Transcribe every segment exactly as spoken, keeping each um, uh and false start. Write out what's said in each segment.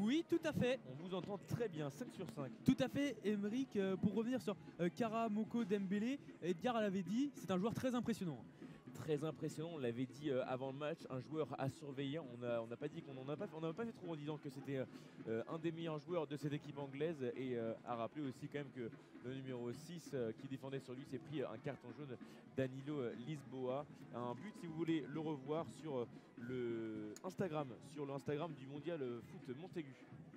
Oui, tout à fait. On vous entend très bien, cinq sur cinq. Tout à fait, Emeric. Euh, pour revenir sur euh, Kara Moko Dembélé, Edgar l'avait dit, c'est un joueur très impressionnant. Très impressionnant, on l'avait dit euh, avant le match, un joueur à surveiller. On n'a on pas dit qu'on n'en a pas fait, on n'a pas fait trop en disant que c'était euh, un des meilleurs joueurs de cette équipe anglaise. Et euh, à rappeler aussi quand même que le numéro six euh, qui défendait sur lui s'est pris un carton jaune, Danilo Lisboa. Un but, si vous voulez le revoir, sur euh, le Instagram, sur le Instagram du Mondial Foot Montaigu.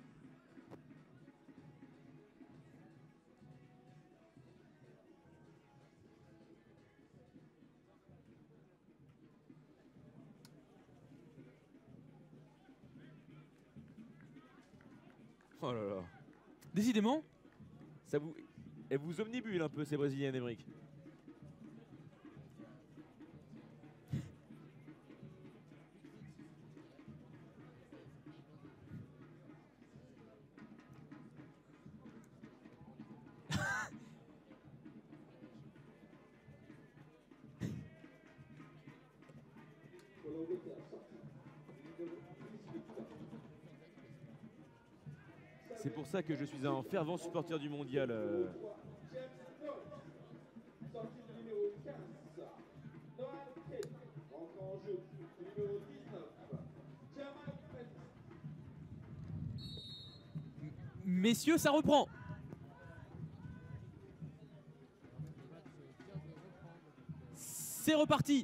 Oh là là. Décidément. Ça vous, elle vous omnibule un peu ces Brésiliens, Emeric. C'est pour ça que je suis un fervent supporter du mondial. Euh... Messieurs, ça reprend. C'est reparti.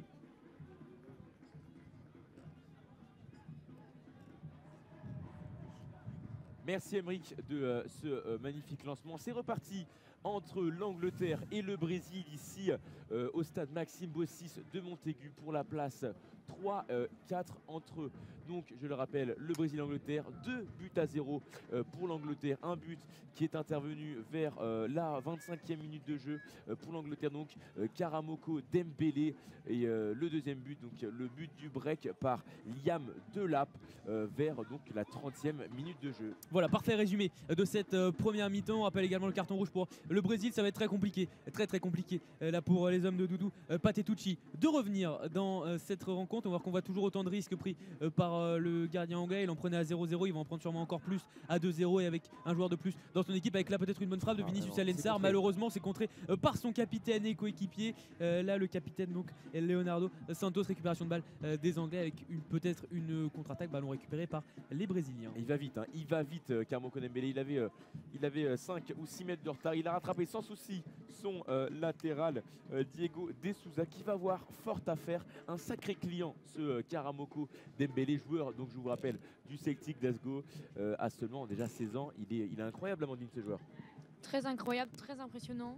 Merci Emeric de euh, ce euh, magnifique lancement. C'est reparti entre l'Angleterre et le Brésil ici euh, au stade Maxime Bossis de Montaigu pour la place trois quatre entre eux. Donc je le rappelle, le Brésil-Angleterre, deux buts à zéro euh, pour l'Angleterre. Un but qui est intervenu vers euh, la vingt-cinquième minute de jeu euh, pour l'Angleterre. Donc euh, Kara Moko Dembélé et euh, le deuxième but, donc le but du break par Liam Delap euh, vers donc la trentième minute de jeu. Voilà, parfait résumé de cette euh, première mi-temps. On rappelle également le carton rouge pour le Brésil. Ça va être très compliqué, très très compliqué euh, là pour euh, les hommes de Doudou euh, Patetucci de revenir dans euh, cette rencontre. On va voir qu'on voit toujours autant de risques pris euh, par euh, le gardien anglais. Il en prenait à zéro zéro, il va en prendre sûrement encore plus à deux zéro et avec un joueur de plus dans son équipe, avec là peut-être une bonne frappe de Ah, Vinicius non, Alensar. Malheureusement c'est contré euh, par son capitaine et coéquipier. Euh, là le capitaine donc Leonardo Santos, récupération de balle euh, des Anglais avec une peut-être une contre-attaque, ballon récupéré par les Brésiliens. Il va vite, hein. il va vite euh, Kara Moko Dembélé. Il avait, euh, il avait euh, cinq ou six mètres de retard. Il a rattrapé sans souci son euh, latéral euh, Diego De Souza qui va avoir fort à faire. Un sacré client ce euh, Kara Moko Dembélé, joueur donc je vous rappelle du Celtic Glasgow euh, à seulement déjà seize ans. Il est, il est incroyable Amandine ce joueur. Très incroyable, très impressionnant.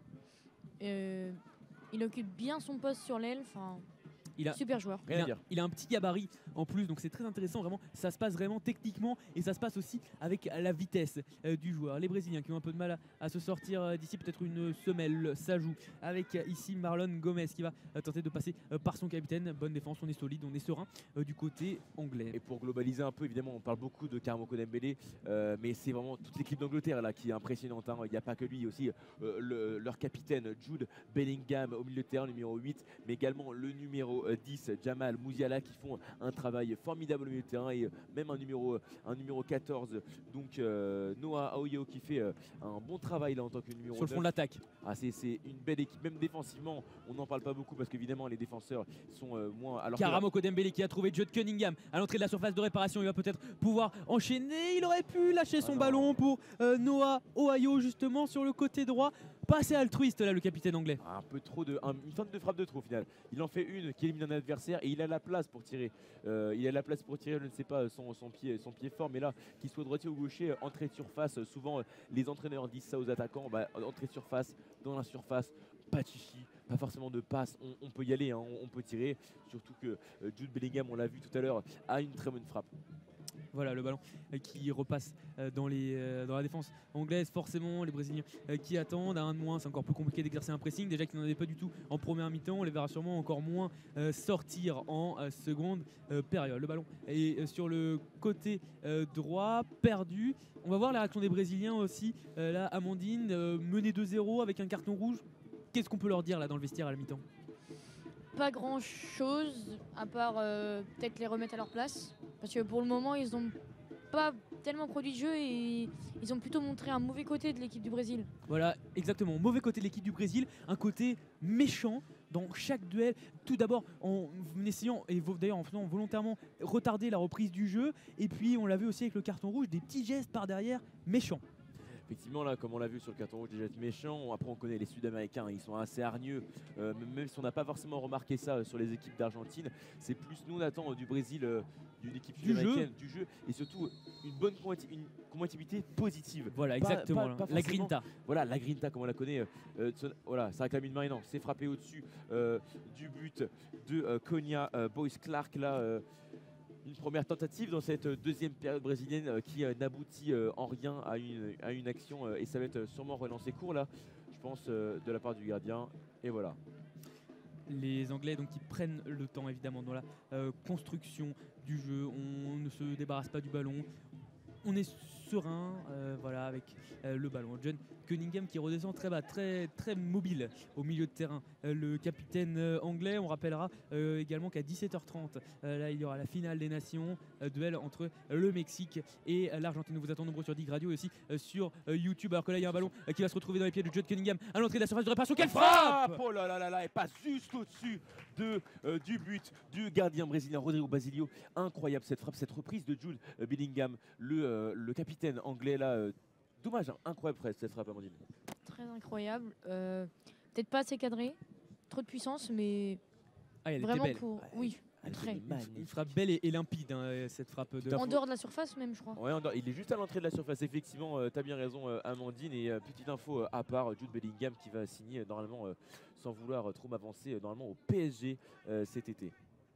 Euh, il occupe bien son poste sur l'aile. Enfin, Il a, super joueur. il, a, il a un petit gabarit en plus, donc c'est très intéressant. Vraiment, ça se passe vraiment techniquement et ça se passe aussi avec la vitesse euh, du joueur. Les Brésiliens qui ont un peu de mal à, à se sortir euh, d'ici, peut-être une semelle, ça joue avec euh, ici Marlon Gomez qui va euh, tenter de passer euh, par son capitaine. Bonne défense, on est solide, on est serein euh, du côté anglais. Et pour globaliser un peu, évidemment, on parle beaucoup de Kara Moko Dembélé, euh, mais c'est vraiment toute l'équipe d'Angleterre là qui est impressionnante. Hein. Il n'y a pas que lui, il y a aussi euh, le, leur capitaine Jude Bellingham au milieu de terrain, numéro huit, mais également le numéro euh, dix, Jamal Musiala, qui font un travail formidable au milieu de terrain, et même un numéro, un numéro quatorze, donc euh, Noah Aoyo qui fait euh, un bon travail là en tant que numéro sur le neuf. front de l'attaque. Ah, c'est une belle équipe, même défensivement, on n'en parle pas beaucoup parce qu'évidemment les défenseurs sont euh, moins. Alors Kara Moko Dembélé qui a trouvé Jude Cunningham à l'entrée de la surface de réparation. Il va peut-être pouvoir enchaîner. Il aurait pu lâcher son ah ballon pour euh, Noah Ohio justement sur le côté droit. Pas assez altruiste là le capitaine anglais. Un peu trop de, un, une feinte de frappe de trop au final. Il en fait une qui élimine un adversaire et il a la place pour tirer. Euh, il a la place pour tirer, je ne sais pas, son, son, pied, son pied fort, mais là, qu'il soit droitier ou gaucher, entrée de surface, souvent les entraîneurs disent ça aux attaquants, bah, entrée de surface, dans la surface, pas de chichi, pas forcément de passe, on, on peut y aller, hein, on, on peut tirer, surtout que euh, Jude Bellingham, on l'a vu tout à l'heure, a une très bonne frappe. Voilà le ballon qui repasse dans, les, dans la défense anglaise. Forcément les Brésiliens qui attendent à un de moins. C'est encore plus compliqué d'exercer un pressing. Déjà qu'ils n'en avaient pas du tout en première mi-temps. On les verra sûrement encore moins sortir en seconde période. Le ballon est sur le côté droit, perdu. On va voir la réaction des Brésiliens aussi. Là Amandine, menée deux zéro avec un carton rouge. Qu'est-ce qu'on peut leur dire là dans le vestiaire à la mi-temps? Pas grand chose à part euh, peut-être les remettre à leur place, parce que pour le moment ils ont pas tellement produit de jeu et ils ont plutôt montré un mauvais côté de l'équipe du Brésil. Voilà, exactement. Mauvais côté de l'équipe du Brésil, un côté méchant dans chaque duel. Tout d'abord en essayant, et d'ailleurs en faisant volontairement retarder la reprise du jeu. Et puis on l'a vu aussi avec le carton rouge, des petits gestes par derrière méchants. Effectivement, là, comme on l'a vu sur le carton rouge, des gestes méchants. Après, on connaît les Sud-Américains, ils sont assez hargneux. Euh, même si on n'a pas forcément remarqué ça euh, sur les équipes d'Argentine, c'est plus nous on attend euh, du Brésil, euh, d'une équipe Du sud-américaine, du jeu, et surtout une bonne combativ- une combativité positive. Voilà, Pas- exactement. pas- là. pas la forcément- grinta. Voilà, la grinta, comme on la connaît. euh, euh, son- voilà, ça réclame une main, non, c'est frappé au-dessus euh, du but de euh, Konya euh, Boyce Clark. Là, euh, une première tentative dans cette deuxième période brésilienne euh, qui euh, n'aboutit euh, en rien à une, à une action euh, et ça va être sûrement relancé court là, je pense, euh, de la part du gardien. Et voilà. Les Anglais donc qui prennent le temps évidemment dans la euh, construction du jeu. On ne se débarrasse pas du ballon. On est serein, euh, voilà, avec euh, le ballon. John Cunningham qui redescend très bas, très, très mobile au milieu de terrain. Euh, le capitaine euh, anglais, on rappellera euh, également qu'à dix-sept heures trente, euh, là il y aura la finale des nations, euh, duel entre le Mexique et euh, l'Argentine. Nous vous attendons nombreux sur Dig Radio et aussi euh, sur euh, YouTube. Alors que là il y a un ballon euh, qui va se retrouver dans les pieds de John Cunningham à l'entrée de la surface de réparation. Quelle frappe! Oh là là là là, et passe juste au-dessus de, euh, du but du gardien brésilien Rodrigo Basilio. Incroyable cette frappe, cette reprise de Jude euh, Bellingham, le, euh, le capitaine anglais là. euh, dommage, hein, incroyable cette frappe, Amandine. Très incroyable. Euh, Peut-être pas assez cadré, trop de puissance, mais Ah, elle était vraiment belle. pour. Oui, Elle était très. magnifique. Une frappe belle et, et limpide, hein, cette frappe de. à En fait. dehors de la surface, même, je crois. Ouais, on dort- il est juste à l'entrée de la surface, effectivement, euh, t'as bien raison, euh, Amandine. Et euh, petite info euh, à part, Jude Bellingham qui va signer euh, normalement, euh, sans vouloir euh, trop m'avancer, euh, normalement au P S G euh, cet été.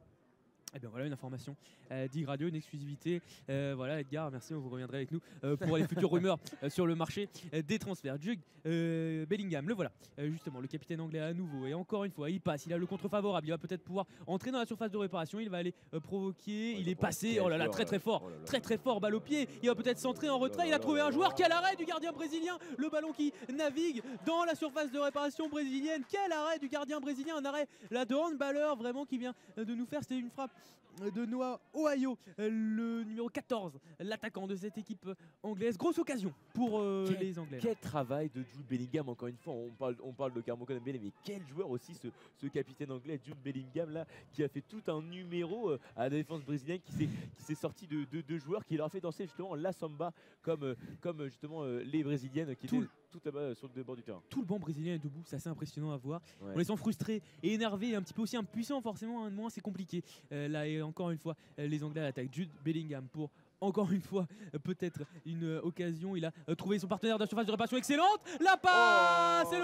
Eh bien voilà une information euh, Dig Radio, une exclusivité. Euh, voilà Edgar, merci, vous reviendrez avec nous euh, pour les futures rumeurs euh, sur le marché euh, des transferts. Jude euh, Bellingham, le voilà, Euh, justement le capitaine anglais à nouveau. Et encore une fois, il passe, il a le contre favorable, il va peut-être pouvoir entrer dans la surface de réparation, il va aller euh, provoquer, Ouais, il il est va passé, provoquer, oh là là, oh très là très là, fort, oh là là. très très fort, balle au pied, il va peut-être centrer en retrait, il a trouvé un joueur, quel arrêt du gardien brésilien, le ballon qui navigue dans la surface de réparation brésilienne, quel arrêt du gardien brésilien, un arrêt là de handballeur vraiment qui vient euh, de nous faire, c'était une frappe de Noah Ohio, euh, le numéro quatorze, l'attaquant de cette équipe anglaise. Grosse occasion pour euh, Quel- les Anglais. Quel travail de Jude Bellingham, encore une fois, on parle, on parle de Carmo Dembélé, mais quel joueur aussi ce, ce capitaine anglais Jude Bellingham là, qui a fait tout un numéro euh, à la défense brésilienne, qui s'est qui s'est sorti de deux de joueurs, qui leur a fait danser justement la samba comme, euh, comme euh, justement euh, les brésiliennes qui Tout étaient le- tout là-bas euh, sur le bord du terrain. Tout le banc brésilien est debout, c'est assez impressionnant à voir. Ouais. On les sent frustrés et énervés, et un petit peu aussi impuissants forcément, un de moins c'est compliqué. Euh, là et encore une fois, euh, les Anglais attaquent Jude Bellingham pour encore une fois euh, peut-être une euh, occasion. Il a euh, trouvé son partenaire de la surface de réparation excellente. La passe Oh et le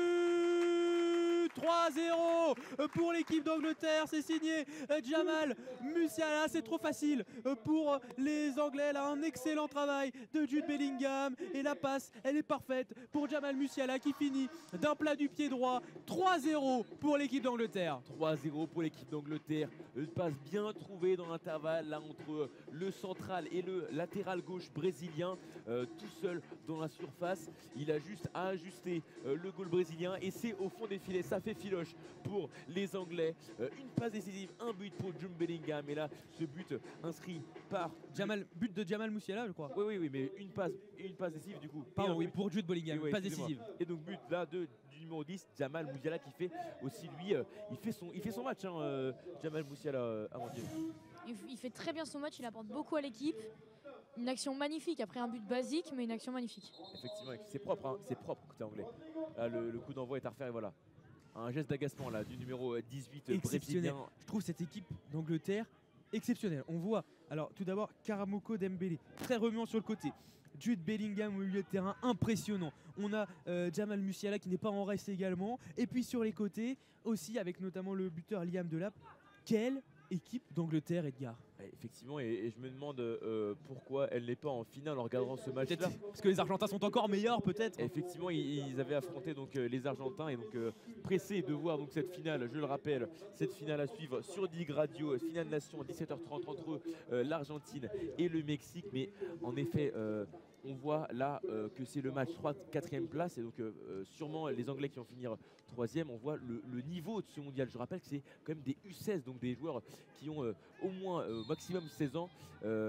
but trois zéro pour l'équipe d'Angleterre, c'est signé euh, Jamal Musiala, c'est trop facile euh, pour euh, les Anglais, là un excellent travail de Jude Bellingham et la passe elle est parfaite pour Jamal Musiala qui finit d'un plat du pied droit. Trois zéro pour l'équipe d'Angleterre. trois zéro pour l'équipe d'Angleterre. Une passe bien trouvée dans l'intervalle là entre euh, le central et le latéral gauche brésilien, euh, tout seul dans la surface. Il a juste à ajuster euh, le goal brésilien et c'est au fond des filets. Ça fait filoche pour les Anglais. Euh, une passe décisive, un but pour Jude Bellingham. Et là, ce but inscrit par Jamal, but de Jamal Musiala je crois. Oui, oui, oui, mais une passe, une passe décisive du coup. Pardon, Et un oui, but. pour Jude Bellingham, Oui, oui, pas excusez-moi. décisive. Et donc but là de, du numéro dix, Jamal Musiala qui fait aussi lui, euh, il, fait son, il fait son match, hein, euh, Jamal Musiala, euh, Amandine. Il, il fait très bien son match, il apporte beaucoup à l'équipe. Une action magnifique, après un but basique, mais une action magnifique. Effectivement, c'est propre, hein, c'est propre côté anglais. Là, le, le coup d'envoi est à refaire et voilà. Un geste d'agacement là du numéro euh, dix-huit euh, Exceptionnel. brésilien. Je trouve cette équipe d'Angleterre exceptionnelle. On voit, alors tout d'abord, Karamoko Dembélé, très remuant sur le côté. Jude Bellingham au milieu de terrain, impressionnant. On a euh, Jamal Musiala qui n'est pas en reste également. Et puis sur les côtés, aussi avec notamment le buteur Liam Delap. Quelle équipe d'Angleterre, Edgar? Ouais, effectivement, et, et je me demande euh, pourquoi elle n'est pas en finale en regardant ce match-là. Peut-être parce que les Argentins sont encore meilleurs, peut-être. Effectivement, ils, ils avaient affronté donc euh, les Argentins et donc euh, pressés de voir donc cette finale. Je le rappelle, cette finale à suivre sur Dig Radio, euh, finale nation dix-sept heures trente entre euh, l'Argentine et le Mexique. Mais en effet, euh, on voit là euh, que c'est le match trois quatrième place et donc euh, euh, sûrement les Anglais qui vont finir troisième. On voit le, le niveau de ce mondial. Je rappelle que c'est quand même des U seize, donc des joueurs qui ont euh, au moins euh, maximum seize ans. Euh,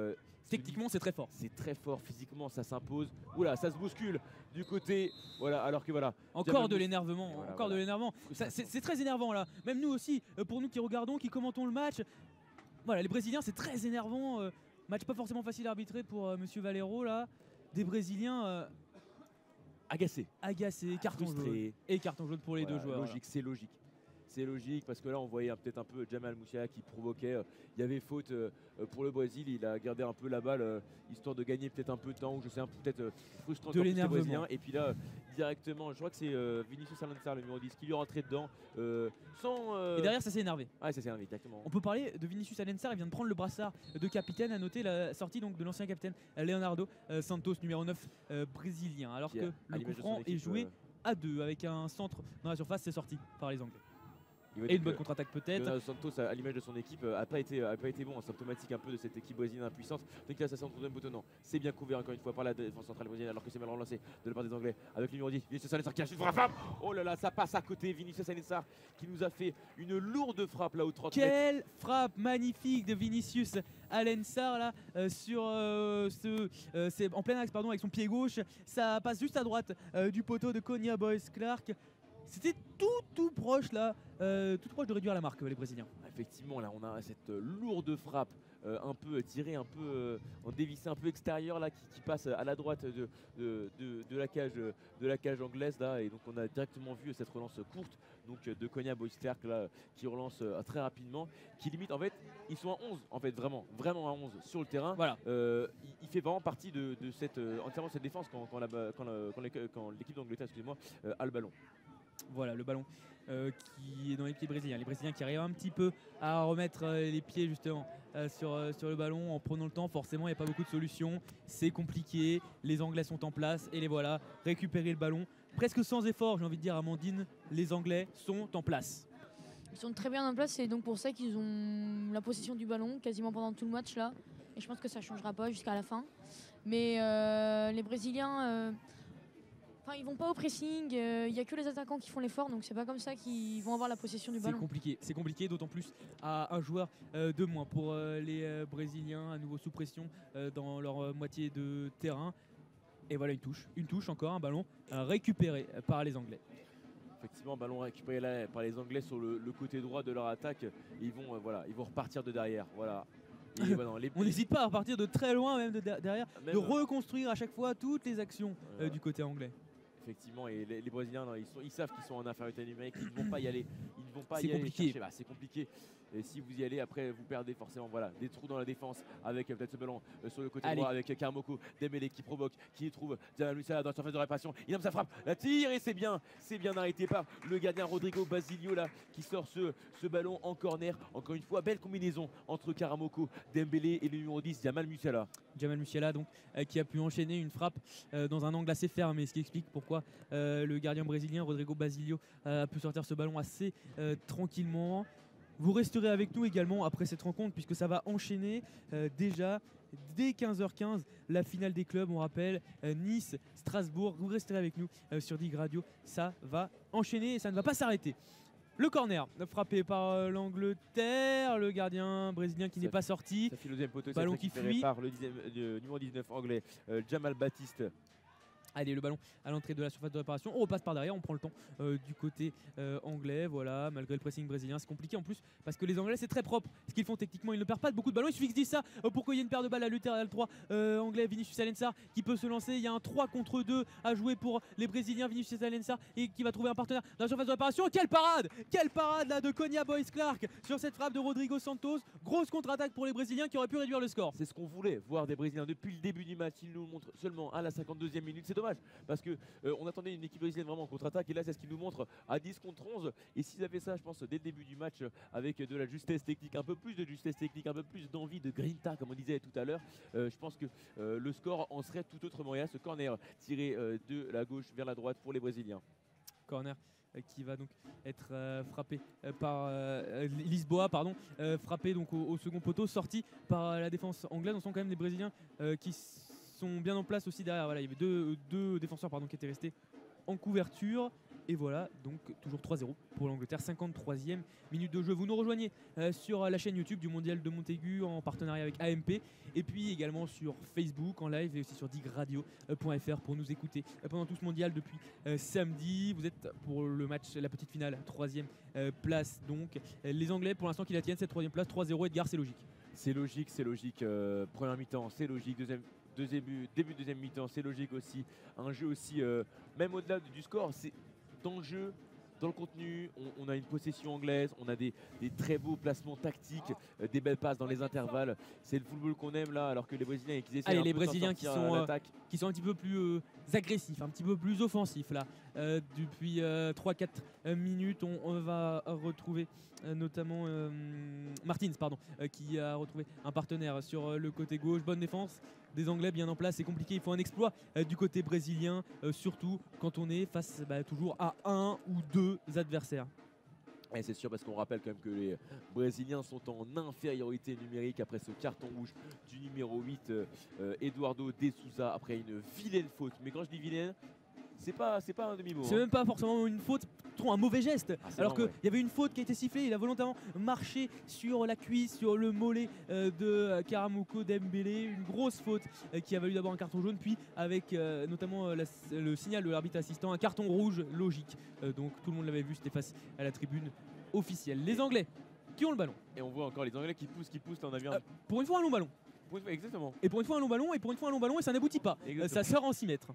Techniquement, c'est très fort. C'est très fort physiquement, ça s'impose. Oula, ça se bouscule du côté. Voilà, alors que voilà. Encore Jamal de Mous- l'énervement, Voilà, encore voilà. de l'énervement. Ça, C'est c'est très énervant là. Même nous aussi, euh, pour nous qui regardons, qui commentons le match. Voilà, les Brésiliens, c'est très énervant. euh, match pas forcément facile à arbitrer pour euh, Monsieur Valero là. Des Brésiliens euh, Agacé, agacés, carton jaune. frustré. Et carton jaune pour les Voilà, deux joueurs. Logique, c'est logique. C'est logique parce que là on voyait hein, peut-être un peu Jamal Musiala qui provoquait. euh, Il y avait faute euh, euh, pour le Brésil, il a gardé un peu la balle euh, histoire de gagner peut-être un peu de temps ou je sais un peu peut-être euh, frustrant De encore plus les l'énervement. Brésiliens. Et puis là euh, directement, je crois que c'est euh, Vinicius Alencar le numéro dix qui lui est rentré dedans euh, sans. euh, Et derrière, ça s'est énervé. Ouais, ça s'est énervé exactement. On peut parler de Vinicius Alencar, il vient de prendre le brassard de capitaine, à noter la sortie donc de l'ancien capitaine euh, Leonardo euh, Santos, numéro neuf euh, brésilien. Alors Qui, que à le l'image coup de son franc est équipe, joué euh, à deux avec un centre dans la surface, c'est sorti par les Anglais. il va Et dire une bonne que contre-attaque peut-être. Leonardo Santos, à l'image de son équipe, n'a pas, été- a pas été bon, symptomatique un peu de cette équipe brésilienne impuissante. Donc là, ça centre de poteau, non. C'est bien couvert encore une fois par la défense centrale brésilienne, alors que c'est mal relancé de la part des Anglais. Avec le numéro dix, Vinicius Alencar qui a pour la frappe. Oh là là, ça passe à côté. Vinicius Alencar qui nous a fait une lourde frappe là au trente mètres. Quelle frappe magnifique de Vinicius Alencar là euh, sur euh, ce, euh, c'est en plein axe pardon avec son pied gauche. Ça passe juste à droite euh, du poteau de Konya Boys Clark. C'était tout tout proche là, euh, tout proche de réduire la marque les Brésiliens. Effectivement, là, on a cette euh, lourde frappe. euh, un peu tirée, un peu euh, en dévissé, un peu extérieur là, qui, qui passe à la droite de, de, de- de la cage, euh, de la cage anglaise là, et donc on a directement vu cette relance courte donc euh, de Konya Boysterk là, qui relance euh, très rapidement, qui limite en fait, ils sont à onze en fait, vraiment, vraiment à onze sur le terrain. Voilà. Euh, il, il fait vraiment partie de, de cette euh, entièrement de cette défense quand, quand la- quand la- quand l'équipe quand l'équipe d'Angleterre, excusez-moi, euh, a le ballon. Voilà le ballon euh, qui est dans les pieds brésiliens. Les Brésiliens qui arrivent un petit peu à remettre euh, les pieds justement euh, sur, euh, sur le ballon en prenant le temps. Forcément, il n'y a pas beaucoup de solutions. C'est compliqué. Les Anglais sont en place et les voilà récupérer le ballon. Presque sans effort, j'ai envie de dire, Amandine, les Anglais sont en place. Ils sont très bien en place, c'est donc pour ça qu'ils ont la possession du ballon quasiment pendant tout le match là. Et je pense que ça ne changera pas jusqu'à la fin. Mais euh, les Brésiliens, euh, enfin, ils vont pas au pressing. euh, Il n'y a que les attaquants qui font l'effort, donc c'est pas comme ça qu'ils vont avoir la possession du C'est ballon. compliqué, c'est compliqué, d'autant plus à un joueur euh, de moins pour euh, les euh, Brésiliens, à nouveau sous pression euh, dans leur euh, moitié de terrain. Et voilà une touche, une touche encore, un ballon euh, récupéré euh, par les Anglais. Effectivement, ballon récupéré là par les Anglais sur le, le côté droit de leur attaque. Ils vont, euh, voilà, ils vont repartir de derrière. Voilà. Et voilà, les- On n'hésite pas à repartir de très loin, même de der- derrière, même, de reconstruire à chaque fois toutes les actions euh, Voilà. du côté anglais. Effectivement, et les, les Brésiliens, non, ils, sont- ils savent qu'ils sont en infériorité numérique, ils ne vont pas y aller. Ils ne vont pas C'est y aller compliqué. chercher. Bah, c'est compliqué. Et si vous y allez, après, vous perdez forcément. Voilà, des trous dans la défense avec euh, peut-être ce ballon euh, sur le côté Allez. droit avec euh, Karamoko, Dembélé qui provoque, qui trouve Jamal Musiala dans la surface de réparation. Il aime sa frappe, la tire et c'est bien, c'est bien arrêté par le gardien Rodrigo Basilio là qui sort ce, ce ballon en corner. Encore une fois, belle combinaison entre Karamoko, Dembélé et le numéro dix, Jamal Musiala. Jamal Musiala donc euh, qui a pu enchaîner une frappe euh, dans un angle assez fermé, ce qui explique pourquoi euh, le gardien brésilien Rodrigo Basilio euh, a pu sortir ce ballon assez euh, tranquillement. Vous resterez avec nous également après cette rencontre puisque ça va enchaîner euh, déjà dès quinze heures quinze la finale des clubs, on rappelle euh, Nice, Strasbourg. Vous resterez avec nous euh, sur Dig Radio, ça va enchaîner et ça ne va pas s'arrêter. Le corner frappé par euh, l'Angleterre, le gardien brésilien qui Ça n'est pas sorti. Ça fait le deuxième poteau, Ballon c'est qui récupéré fuit. par le, dixième- le numéro dix-neuf anglais, euh, Jamal Baptiste. Allez, le ballon à l'entrée de la surface de réparation. On repasse par derrière, on prend le temps euh, du côté euh, anglais. Voilà, malgré le pressing brésilien, c'est compliqué en plus parce que les Anglais, c'est très propre. Ce qu'ils font techniquement, ils ne perdent pas beaucoup de ballons. Il suffit qu'ils disent ça euh, pour qu'il y ait une paire de balles à lutter à le trois euh, anglais. Vinicius Alencar qui peut se lancer. Il y a un trois contre deux à jouer pour les Brésiliens. Vinicius Alencar et qui va trouver un partenaire dans la surface de réparation. Quelle parade! Quelle parade là de Konya Boys Clark sur cette frappe de Rodrigo Santos. Grosse contre-attaque pour les Brésiliens qui auraient pu réduire le score. C'est ce qu'on voulait voir des Brésiliens depuis le début du match. Ils nous le montrent seulement à la cinquante-deuxième minute. C'est dommage parce que euh, on attendait une équipe brésilienne vraiment en contre-attaque et là c'est ce qu'ils nous montrent à dix contre onze. Et s'ils avaient ça, je pense, dès le début du match, euh, avec de la justesse technique, un peu plus de justesse technique, un peu plus d'envie de grinta, comme on disait tout à l'heure, euh, je pense que euh, le score en serait tout autrement. Et là, ce corner tiré euh, de la gauche vers la droite pour les Brésiliens. Corner euh, qui va donc être euh, frappé euh, par euh, Lisboa, pardon, euh, frappé donc au, au second poteau, sorti par euh, la défense anglaise. On sent quand même des Brésiliens euh, qui sont bien en place aussi derrière. Voilà, il y avait deux, deux défenseurs pardon, qui étaient restés en couverture. Et voilà, donc toujours trois zéro pour l'Angleterre, cinquante-troisième minute de jeu. Vous nous rejoignez euh, sur la chaîne YouTube du Mondial de Montaigu en partenariat avec A M P et puis également sur Facebook en live et aussi sur digradio point f r pour nous écouter euh, pendant tout ce mondial depuis euh, samedi. Vous êtes pour le match, la petite finale, troisième euh, place donc. Euh, les Anglais pour l'instant qui la tiennent cette troisième place, trois zéro. Edgar, c'est logique. C'est logique, c'est logique. Euh, première mi-temps, c'est logique. Deuxième, deuxième, début de deuxième mi-temps, c'est logique aussi. Un jeu aussi, euh, même au-delà du score, c'est dans le jeu, dans le contenu, on, on a une possession anglaise, on a des, des très beaux placements tactiques, euh, des belles passes dans les intervalles. C'est le football qu'on aime là, alors que les Brésiliens qui essaient Allez, un les peu de s'en Brésiliens qui sortir à sont, euh, l'attaque. qui sont un petit peu plus euh, agressifs, un petit peu plus offensifs là. Euh, depuis euh, trois quatre minutes, on, on va retrouver euh, notamment euh, Martins pardon, euh, qui a retrouvé un partenaire sur euh, le côté gauche. Bonne défense des Anglais bien en place, c'est compliqué, il faut un exploit euh, du côté brésilien, euh, surtout quand on est face bah, toujours à un ou deux adversaires. Et c'est sûr parce qu'on rappelle quand même que les Brésiliens sont en infériorité numérique après ce carton rouge du numéro huit, euh, euh, Eduardo de Souza, après une vilaine faute. Mais quand je dis vilaine, c'est pas, c'est pas un demi-mot. C'est hein. même pas forcément une faute, trop un mauvais geste. Ah, c'est Alors qu'il vraiment, ouais. y avait une faute qui a été sifflée, il a volontairement marché sur la cuisse, sur le mollet euh, de euh, Karamoko Dembélé. Une grosse faute euh, qui a valu d'abord un carton jaune, puis avec euh, notamment euh, la, le signal de l'arbitre assistant, un carton rouge logique. Euh, donc tout le monde l'avait vu, c'était face à la tribune officielle. Les Anglais qui ont le ballon. Et on voit encore les Anglais qui poussent, qui poussent. Là, on a vu un... Euh, pour une fois un long ballon. Exactement. Et pour une fois un long ballon, et pour une fois un long ballon, et ça n'aboutit pas. Euh, ça sort en six mètres.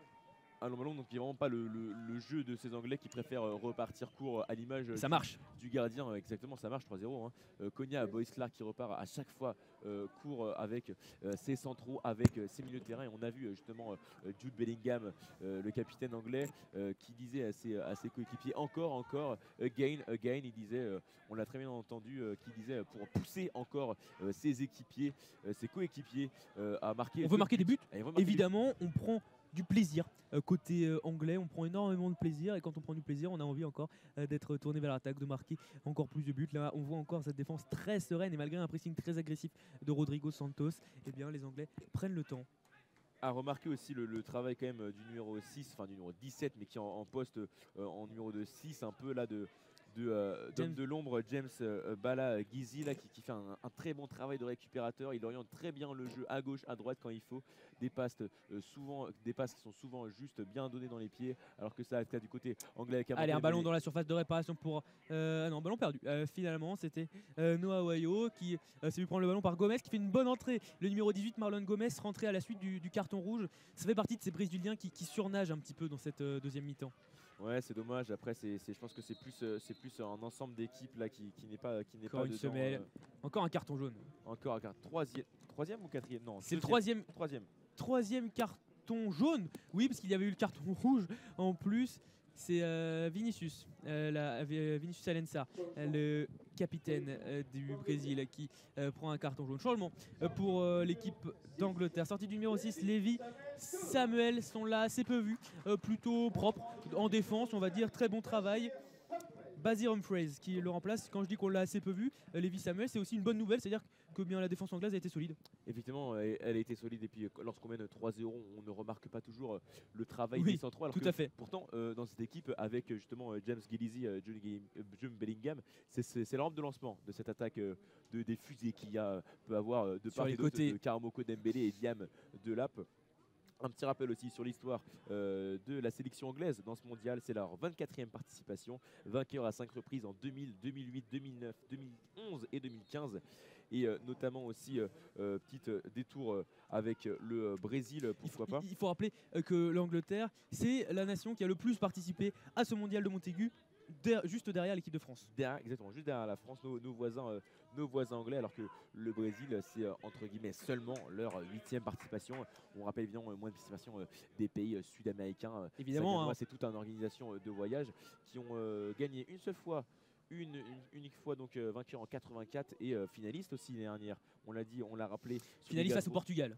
Un long ballon, donc il n'y a vraiment pas le, le, le jeu de ces Anglais qui préfèrent euh, repartir court à l'image Ça du, marche. du gardien. Euh, exactement, ça marche trois zéro. Hein. Euh, Konya, Boyce Clark qui repart à chaque fois euh, court euh, avec euh, ses centraux, avec euh, ses milieux de terrain. Et on a vu euh, justement euh, Jude Bellingham, euh, le capitaine anglais, euh, qui disait à ses, à ses coéquipiers encore, encore, again, again. Il disait, euh, on l'a très bien entendu, euh, qui disait euh, pour pousser encore euh, ses équipiers, euh, ses coéquipiers euh, à marquer. On veut marquer des buts. Et on veut marquer Évidemment, on prend du plaisir. Euh, côté euh, anglais, on prend énormément de plaisir et quand on prend du plaisir, on a envie encore euh, d'être tourné vers l'attaque, de marquer encore plus de buts. Là, on voit encore cette défense très sereine et malgré un pressing très agressif de Rodrigo Santos, eh bien, les Anglais prennent le temps. À remarquer aussi le, le travail quand même euh, du numéro six, enfin du numéro dix-sept, mais qui est en, en poste euh, en numéro de six, un peu là de de, euh, James. de l'ombre, James euh, Bala Gizi là, qui, qui fait un, un très bon travail de récupérateur. Il oriente très bien le jeu à gauche, à droite quand il faut. Des passes, euh, souvent, des passes qui sont souvent juste bien données dans les pieds, alors que ça a du côté anglais avec un Allez, un ballon dans la surface de réparation pour... Euh, non, ballon perdu. Euh, finalement, c'était euh, Noah Wayo qui euh, s'est vu prendre le ballon par Gomez, qui fait une bonne entrée. Le numéro dix-huit, Marlon Gomez, rentré à la suite du, du carton rouge. Ça fait partie de ces Brésiliens qui, qui surnagent un petit peu dans cette euh, deuxième mi-temps. Ouais, c'est dommage. Après, c'est, c'est, je pense que c'est plus, euh, c'est plus un ensemble d'équipes là qui, qui n'est pas, qui n'est Encore pas une dedans, semelle. euh, Encore un carton jaune. encore un troisième, troisième ou quatrième? Non, C'est le deuxième. troisième, Troisième. troisième carton jaune. Oui, parce qu'il y avait eu le carton rouge en plus. C'est euh, Vinicius, euh, la, euh, Vinicius Alença, euh, le capitaine euh, du Brésil, qui euh, prend un carton jaune. Changement euh, pour euh, l'équipe d'Angleterre. Sortie du numéro six, Lévy, Samuel sont là, assez peu vus, euh, plutôt propre en défense, on va dire, très bon travail. Basil Humphreys qui le remplace. Quand je dis qu'on l'a assez peu vu, euh, Lévy Samuel, c'est aussi une bonne nouvelle, c'est-à-dire que bien la défense anglaise a été solide. Effectivement, elle elle a été solide et puis euh, lorsqu'on mène trois zéro, on ne remarque pas toujours euh, le travail Oui, des centraux. Alors tout que à fait. Pourtant, euh, dans cette équipe, avec euh, justement euh, James Gillespie, euh, Jude Gi- euh, Jude Bellingham, c'est, c'est, c'est la rampe de lancement de cette attaque euh, de, des fusées qu'il y a, euh, peut avoir euh, de Sur part les et d'autre, côtés. de Karamoko Dembélé et Diam Delap. Un petit rappel aussi sur l'histoire euh, de la sélection anglaise dans ce mondial. C'est leur vingt-quatrième participation, vainqueur à cinq reprises en deux mille, deux mille huit, deux mille neuf, deux mille onze et deux mille quinze. Et euh, notamment aussi, euh, euh, petit euh, détour euh, avec euh, le euh, Brésil, pourquoi il, pas. il, il faut rappeler euh, que l'Angleterre, c'est la nation qui a le plus participé à ce mondial de Montaigu, der, juste derrière l'équipe de France. Derrière, exactement, juste derrière la France, nos, nos voisins, euh, nos voisins anglais, alors que le Brésil, c'est euh, entre guillemets seulement leur huitième participation. On rappelle évidemment euh, moins de participation euh, des pays euh, sud-américains. euh, Évidemment, ça, hein. C'est toute une organisation euh, de voyage qui ont euh, gagné une seule fois. Une, une unique fois donc euh, vainqueur en quatre-vingt-quatre et euh, finaliste aussi l'année dernière. On l'a dit, on l'a rappelé. sur Finaliste les face au gaz- Portugal.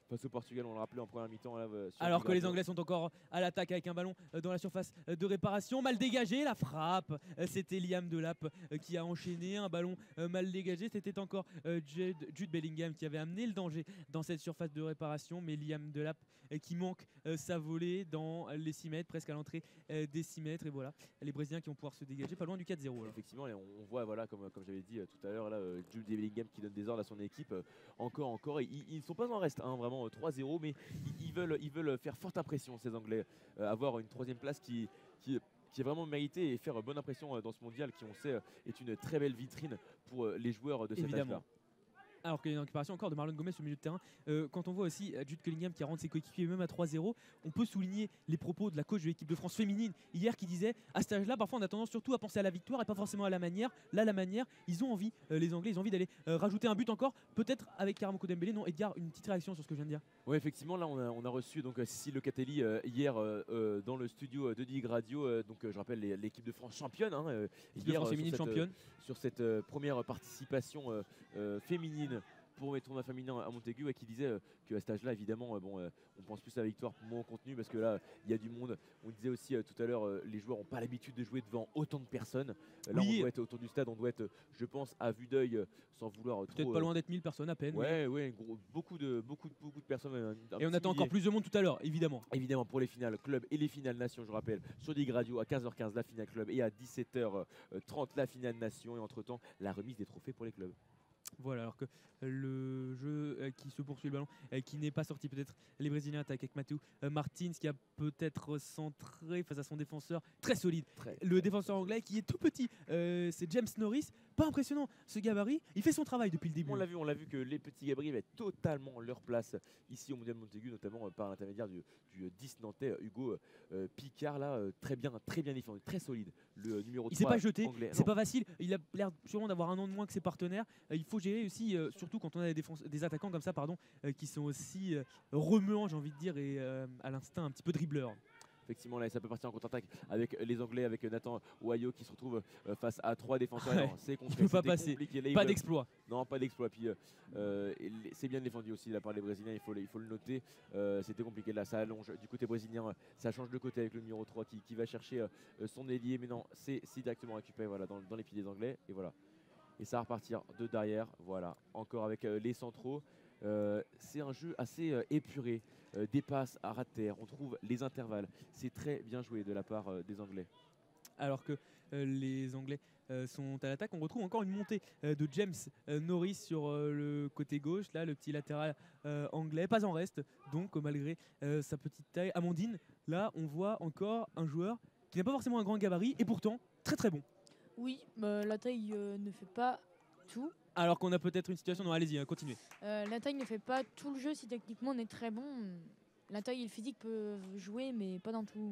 face au Portugal, on le rappelait en première mi-temps. Là, euh, sur Alors que Belgrade. les Anglais sont encore à l'attaque avec un ballon euh, dans la surface euh, de réparation. Mal dégagé, la frappe. Euh, C'était Liam Delap euh, qui a enchaîné. Un ballon euh, mal dégagé. C'était encore euh, Jude, Jude Bellingham qui avait amené le danger dans cette surface de réparation. Mais Liam Delap euh, qui manque euh, sa volée dans les six mètres, presque à l'entrée euh, des six mètres. Et voilà, les Brésiliens qui vont pouvoir se dégager pas loin du quatre zéro. là. Effectivement, et on, on voit, voilà, comme, comme j'avais dit euh, tout à l'heure, là, euh, Jude Bellingham qui donne des ordres à son équipe. euh, encore, encore. Et ils ne sont pas en reste, hein, vraiment euh, trois zéro, mais ils, ils veulent, ils veulent faire forte impression, ces Anglais. Euh, avoir une troisième place qui, qui, qui est vraiment méritée et faire bonne impression euh, dans ce mondial qui, on sait, euh, est une très belle vitrine pour euh, les joueurs de cet Évidemment. âge-là. Alors qu'il y a une récupération encore de Marlon Gomez au milieu de terrain. Euh, quand on voit aussi euh, Jude Bellingham qui rentre ses coéquipiers même à trois zéro, on peut souligner les propos de la coach de l'équipe de France féminine hier qui disait à cet âge-là, parfois on a tendance surtout à penser à la victoire et pas forcément à la manière. Là, la manière, ils ont envie, euh, les Anglais, ils ont envie d'aller euh, rajouter un but encore, peut-être avec Karamoko Dembélé. Non, Edgar, une petite réaction sur ce que je viens de dire. Oui, effectivement, là on a, on a reçu donc euh, Cécile Locatelli euh, hier euh, euh, dans le studio euh, de Dig Radio. euh, donc euh, je rappelle les- l'équipe de France championne. Hein, euh, L'équipe de hier, France euh, féminine sur cette, championne. euh, sur cette euh, première participation euh, euh, féminine pour les tournois féminins à Montaigu, et qui disait euh, qu'à cet âge-là, évidemment, euh, bon, euh, on pense plus à la victoire, moins au contenu, parce que là, il y a du monde. On disait aussi euh, tout à l'heure, euh, les joueurs n'ont pas l'habitude de jouer devant autant de personnes. Euh, là, Oui. on doit être autour du stade, on doit être, euh, je pense, à vue d'œil, euh, sans vouloir euh, Peut-être trop, pas euh, loin d'être mille personnes à peine. oui. Ouais, ouais, gros, beaucoup de, beaucoup de, beaucoup de personnes. un- un Et on petit attend encore millier. plus de monde tout à l'heure, évidemment. Évidemment, pour les finales club et les finales nation, je rappelle, sur Dig Radio à quinze heures quinze la finale club et à dix-sept heures trente la finale nation, et entre-temps la remise des trophées pour les clubs. Voilà, alors que euh, le jeu euh, qui se poursuit, le ballon euh, qui n'est pas sorti, peut-être les Brésiliens attaquent avec Matteo euh, Martins qui a peut-être centré face à son défenseur très solide. Très, Le défenseur anglais qui est tout petit, euh, c'est James Norris. Pas impressionnant, ce gabarit, il fait son travail depuis le début. On l'a vu, on l'a vu que les petits gabarits avaient totalement leur place ici au Mondial Montaigu, notamment euh, par l'intermédiaire du, du euh, dix nantais euh, Hugo euh, Picard, là, euh, très bien, très bien défendu, très solide. Le euh, numéro Il s'est trois pas jeté, anglais. c'est Non. pas facile. Il a l'air sûrement d'avoir un an de moins que ses partenaires. Euh, il faut gérer aussi, euh, surtout quand on a des, défense- des attaquants comme ça, pardon, euh, qui sont aussi euh, remuants, j'ai envie de dire, et euh, à l'instinct un petit peu dribbleurs. Effectivement, là, ça peut partir en contre-attaque avec les Anglais, avec Nathan Wayo qui se retrouve euh, face à trois défenseurs. Ouais, Alors, c'est il peut pas c'était passer. compliqué. Là, il Pas veut- d'exploit. Non, pas d'exploit. Puis euh, euh, et les- c'est bien défendu aussi là par les Brésiliens, il faut, le- il faut le noter. Euh, C'était compliqué là, ça allonge du côté brésilien, euh, ça change de côté avec le numéro trois qui, qui va chercher euh, euh, son ailier, mais non, c'est c'est directement récupéré, voilà, dans, dans les pieds des Anglais, et voilà. Et ça va repartir de derrière, voilà, encore avec euh, les centraux. Euh, c'est un jeu assez euh, épuré, euh, des passes à ras de terre, on trouve les intervalles. C'est très bien joué de la part euh, des Anglais. Alors que euh, les Anglais euh, sont à l'attaque, on retrouve encore une montée euh, de James euh, Norris sur euh, le côté gauche, là le petit latéral euh, anglais, pas en reste, donc euh, malgré euh, sa petite taille. Amandine, là on voit encore un joueur qui n'a pas forcément un grand gabarit et pourtant très très bon. Oui, bah, la taille euh, ne fait pas tout. Alors qu'on a peut-être une situation, non allez-y, hein, continuez. Euh, la taille ne fait pas tout le jeu si techniquement on est très bon. La taille et le physique peuvent jouer, mais pas dans, tout,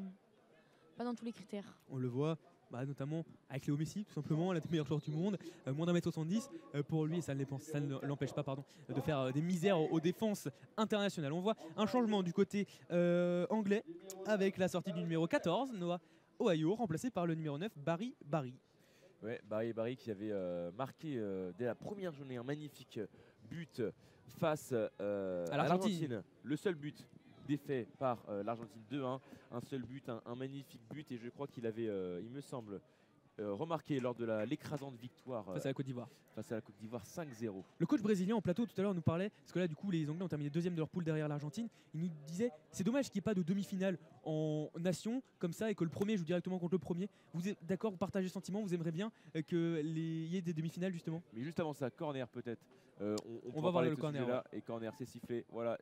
pas dans tous les critères. On le voit bah, notamment avec Léo Messi, tout simplement, l'un des meilleurs joueurs du monde, euh, moins d'un mètre soixante-dix. Euh, pour lui, ça ne l'ép- ça ne l'empêche pas pardon, de faire euh, des misères aux, aux défenses internationales. On voit un changement du côté euh, anglais avec la sortie du numéro quatorze, Noah Ohio, remplacé par le numéro neuf, Barry Barry. Ouais, Barry Barry qui avait euh, marqué euh, dès la première journée un magnifique but face euh, À à l'Argentine. l'Argentine. Le seul but défait par euh, l'Argentine deux un. Un seul but, un, un magnifique but, et je crois qu'il avait, euh, il me semble, euh, remarqué lors de la- l'écrasante victoire euh, Face à la Côte d'Ivoire. face à la Côte d'Ivoire cinq zéro. Le coach brésilien en plateau tout à l'heure nous parlait, parce que là du coup les Anglais ont terminé deuxième de leur poule derrière l'Argentine, il nous disait c'est dommage qu'il n'y ait pas de demi-finale en nation comme ça et que le premier joue directement contre le premier. Vous êtes d'accord, vous partagez le sentiment, vous aimeriez bien euh, qu'il y ait des demi-finales justement? Mais juste avant ça, corner peut-être. Euh, on, on, On pourra va voir parler le de ce corner, sujet-là, et corner c'est sifflé. Voilà.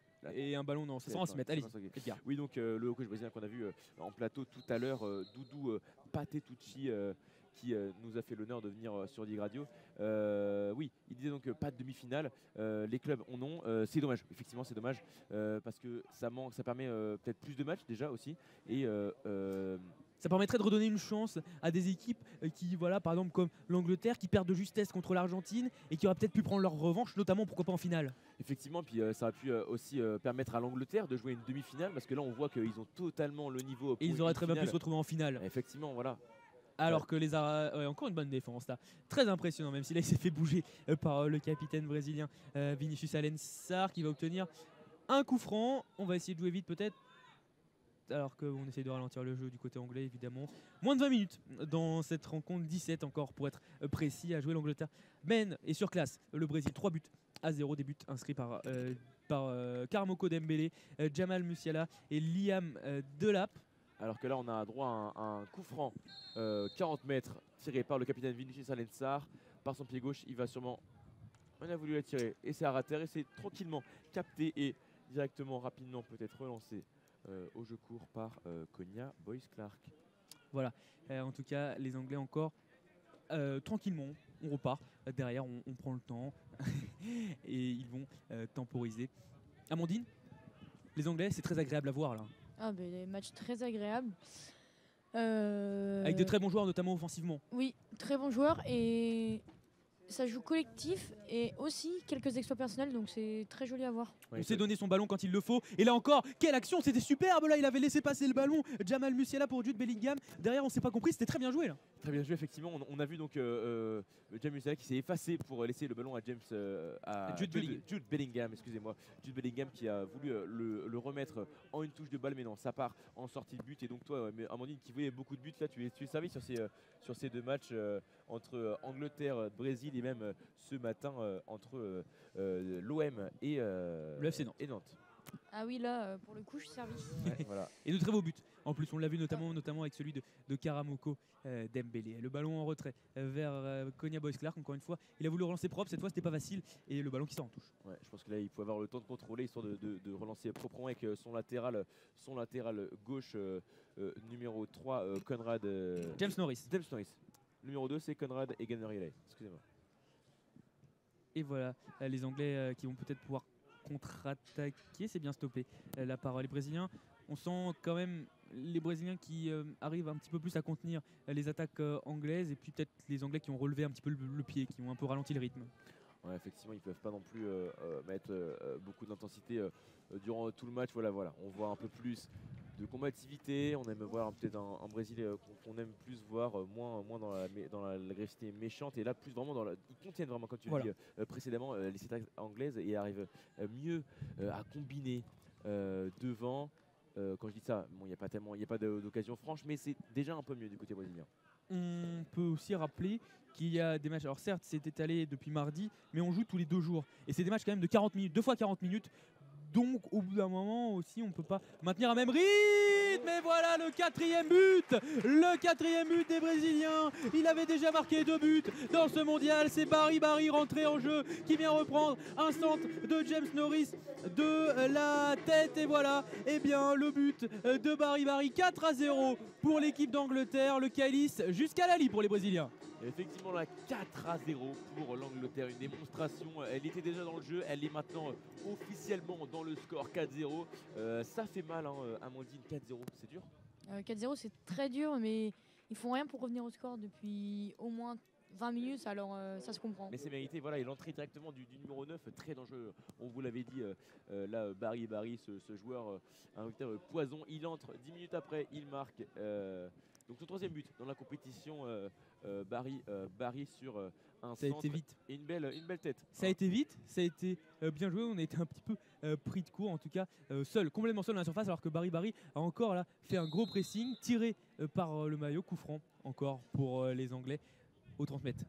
Et un ballon, non, c'est C'est cent centimètres, allez-y, cent centimètres. Edgar. Oui, donc euh, le coach brésilien qu'on a vu euh, en plateau tout à l'heure, euh, Doudou euh, Patetucci, euh, qui euh, nous a fait l'honneur de venir euh, sur Dig Radio. Euh, oui, il disait donc euh, pas de demi-finale. Euh, les clubs en ont. Euh, c'est dommage, effectivement, c'est dommage euh, parce que ça manque, ça permet euh, peut-être plus de matchs déjà aussi. Et euh, euh, Ça permettrait de redonner une chance à des équipes euh, qui, voilà, par exemple comme l'Angleterre, qui perdent de justesse contre l'Argentine et qui auraient peut-être pu prendre leur revanche, notamment pourquoi pas en finale. effectivement, puis euh, ça a pu euh, aussi euh, permettre à l'Angleterre de jouer une demi-finale parce que là on voit qu'ils ont totalement le niveau. Et pour ils auraient une très bien pu finale. se retrouver en finale. Effectivement, voilà. Alors que les Ara- ouais, encore une bonne défense là, très impressionnant, même si là il s'est fait bouger euh, par euh, le capitaine brésilien euh, Vinicius Alensar qui va obtenir Un coup franc, on va essayer de jouer vite peut-être. Alors qu'on essaye de ralentir le jeu du côté anglais évidemment. Moins de vingt minutes dans cette rencontre, dix-sept encore pour être précis à jouer. L'Angleterre mène et surclasse le Brésil, trois buts à zéro, des buts inscrits par, euh, par euh, Karamoko Dembélé, euh, Jamal Musiala et Liam euh, Delap. Alors que là on a droit à un, un coup franc euh, quarante mètres tiré par le capitaine Vinicius Alensar. Par son pied gauche, il va sûrement... On a voulu la tirer et c'est à rater et c'est tranquillement capté et directement, rapidement peut-être relancé. Euh, au jeu court par euh, Konya Boyce Clark. Voilà, euh, en tout cas les Anglais encore euh, tranquillement, on repart, euh, derrière on, on prend le temps et ils vont euh, temporiser. Amandine, les Anglais c'est très agréable à voir là. Ah, ben, des matchs très agréables. Euh... Avec de très bons joueurs notamment offensivement. Oui, très bons joueurs et ça joue collectif et aussi quelques exploits personnels, donc c'est très joli à voir. On s'est donné son ballon quand il le faut. Et là encore, quelle action, c'était superbe là, il avait laissé passer le ballon. Jamal Musiala pour Jude Bellingham. Derrière, on s'est pas compris, c'était très bien joué là. Très bien joué, effectivement. On, on a vu donc euh, euh, Jamal Musiala qui s'est effacé pour laisser le ballon à James euh, à Jude Bellingham. Jude Bellingham, excusez-moi. Jude Bellingham qui a voulu euh, le, le remettre en une touche de balle, mais non, ça part en sortie de but. Et donc toi, ouais, mais Amandine qui voyait beaucoup de buts là, tu es, tu es servi sur ces, euh, sur ces deux matchs euh, entre euh, Angleterre, euh, Brésil et même euh, ce matin euh, entre euh, euh, l'O M et, euh, Le F C Nantes. et Nantes. Ah oui, là, euh, pour le coup, je suis servi. Ouais, voilà. Et de très beaux buts. En plus, on l'a vu notamment, notamment avec celui de, de Karamoko euh, Dembélé. Le ballon en retrait euh, vers euh, Konya Boyce Clark. Encore une fois, il a voulu relancer propre. Cette fois, c'était pas facile. Et le ballon qui sort en touche. Ouais, je pense que là, il faut avoir le temps de contrôler histoire de, de, de relancer proprement avec euh, son latéral, son latéral gauche euh, euh, numéro trois, euh, Conrad. Euh, James Norris. James Norris. Numéro deux, c'est Conrad Eganerieley. Excusez-moi. Et voilà, euh, les Anglais euh, qui vont peut-être pouvoir contre-attaquer. C'est bien stoppé euh, là par les Brésiliens. On sent quand même les Brésiliens qui euh, arrivent un petit peu plus à contenir euh, les attaques euh, anglaises et puis peut-être les Anglais qui ont relevé un petit peu le, le pied, qui ont un peu ralenti le rythme. Ouais, effectivement, ils ne peuvent pas non plus euh, euh, mettre euh, beaucoup d'intensité euh, durant tout le match. Voilà, voilà, on voit un peu plus de combativité. On aime voir peut-être un, un Brésil euh, qu'on qu'on aime plus voir, euh, moins, moins dans, la, dans la, l'agressivité méchante et là plus vraiment dans la. Ils contiennent vraiment, comme tu Voilà. l'as dit euh, précédemment, euh, les attaques anglaises et arrivent euh, mieux euh, à combiner euh, devant. Euh, quand je dis ça, bon, il n'y a pas tellement, il n'y a pas de- d'occasion franche, mais c'est déjà un peu mieux du côté brésilien. On peut aussi rappeler qu'il y a des matchs, alors certes c'est étalé depuis mardi, mais on joue tous les deux jours. Et c'est des matchs quand même de quarante minutes, deux fois quarante minutes. Donc au bout d'un moment aussi on ne peut pas maintenir un même rythme. Et voilà le quatrième but, le quatrième but des Brésiliens. Il avait déjà marqué deux buts dans ce mondial. C'est Barry Barry rentré en jeu qui vient reprendre un centre de James Norris de la tête. Et voilà, et bien le but de Barry Barry, quatre à zéro pour l'équipe d'Angleterre. Le calice jusqu'à la lie pour les Brésiliens. Et effectivement, là, quatre à zéro pour l'Angleterre. Une démonstration. Elle était déjà dans le jeu. Elle est maintenant euh, officiellement dans le score quatre zéro. Euh, ça fait mal, hein, Amandine. quatre zéro, c'est dur. Euh, quatre zéro, c'est très dur, mais ils font rien pour revenir au score depuis au moins vingt minutes, alors euh, ça se comprend. Mais c'est mérité. Voilà, il entrait directement du, du numéro neuf, très dangereux. On vous l'avait dit, euh, euh, là, Barry Barry, ce, ce joueur, euh, un véritable poison. Il entre dix minutes après, il marque. Euh, donc son troisième but dans la compétition, euh, euh, Barry, euh, Barry sur euh, un Ça a centre été vite. et une belle, une belle tête. Ça a été vite, ça a été euh, bien joué. On a été un petit peu euh, pris de court, en tout cas euh, seul, complètement seul dans la surface, alors que Barry Barry a encore là fait un gros pressing, tiré euh, par euh, le maillot, coup franc encore pour euh, les Anglais au trente mètres.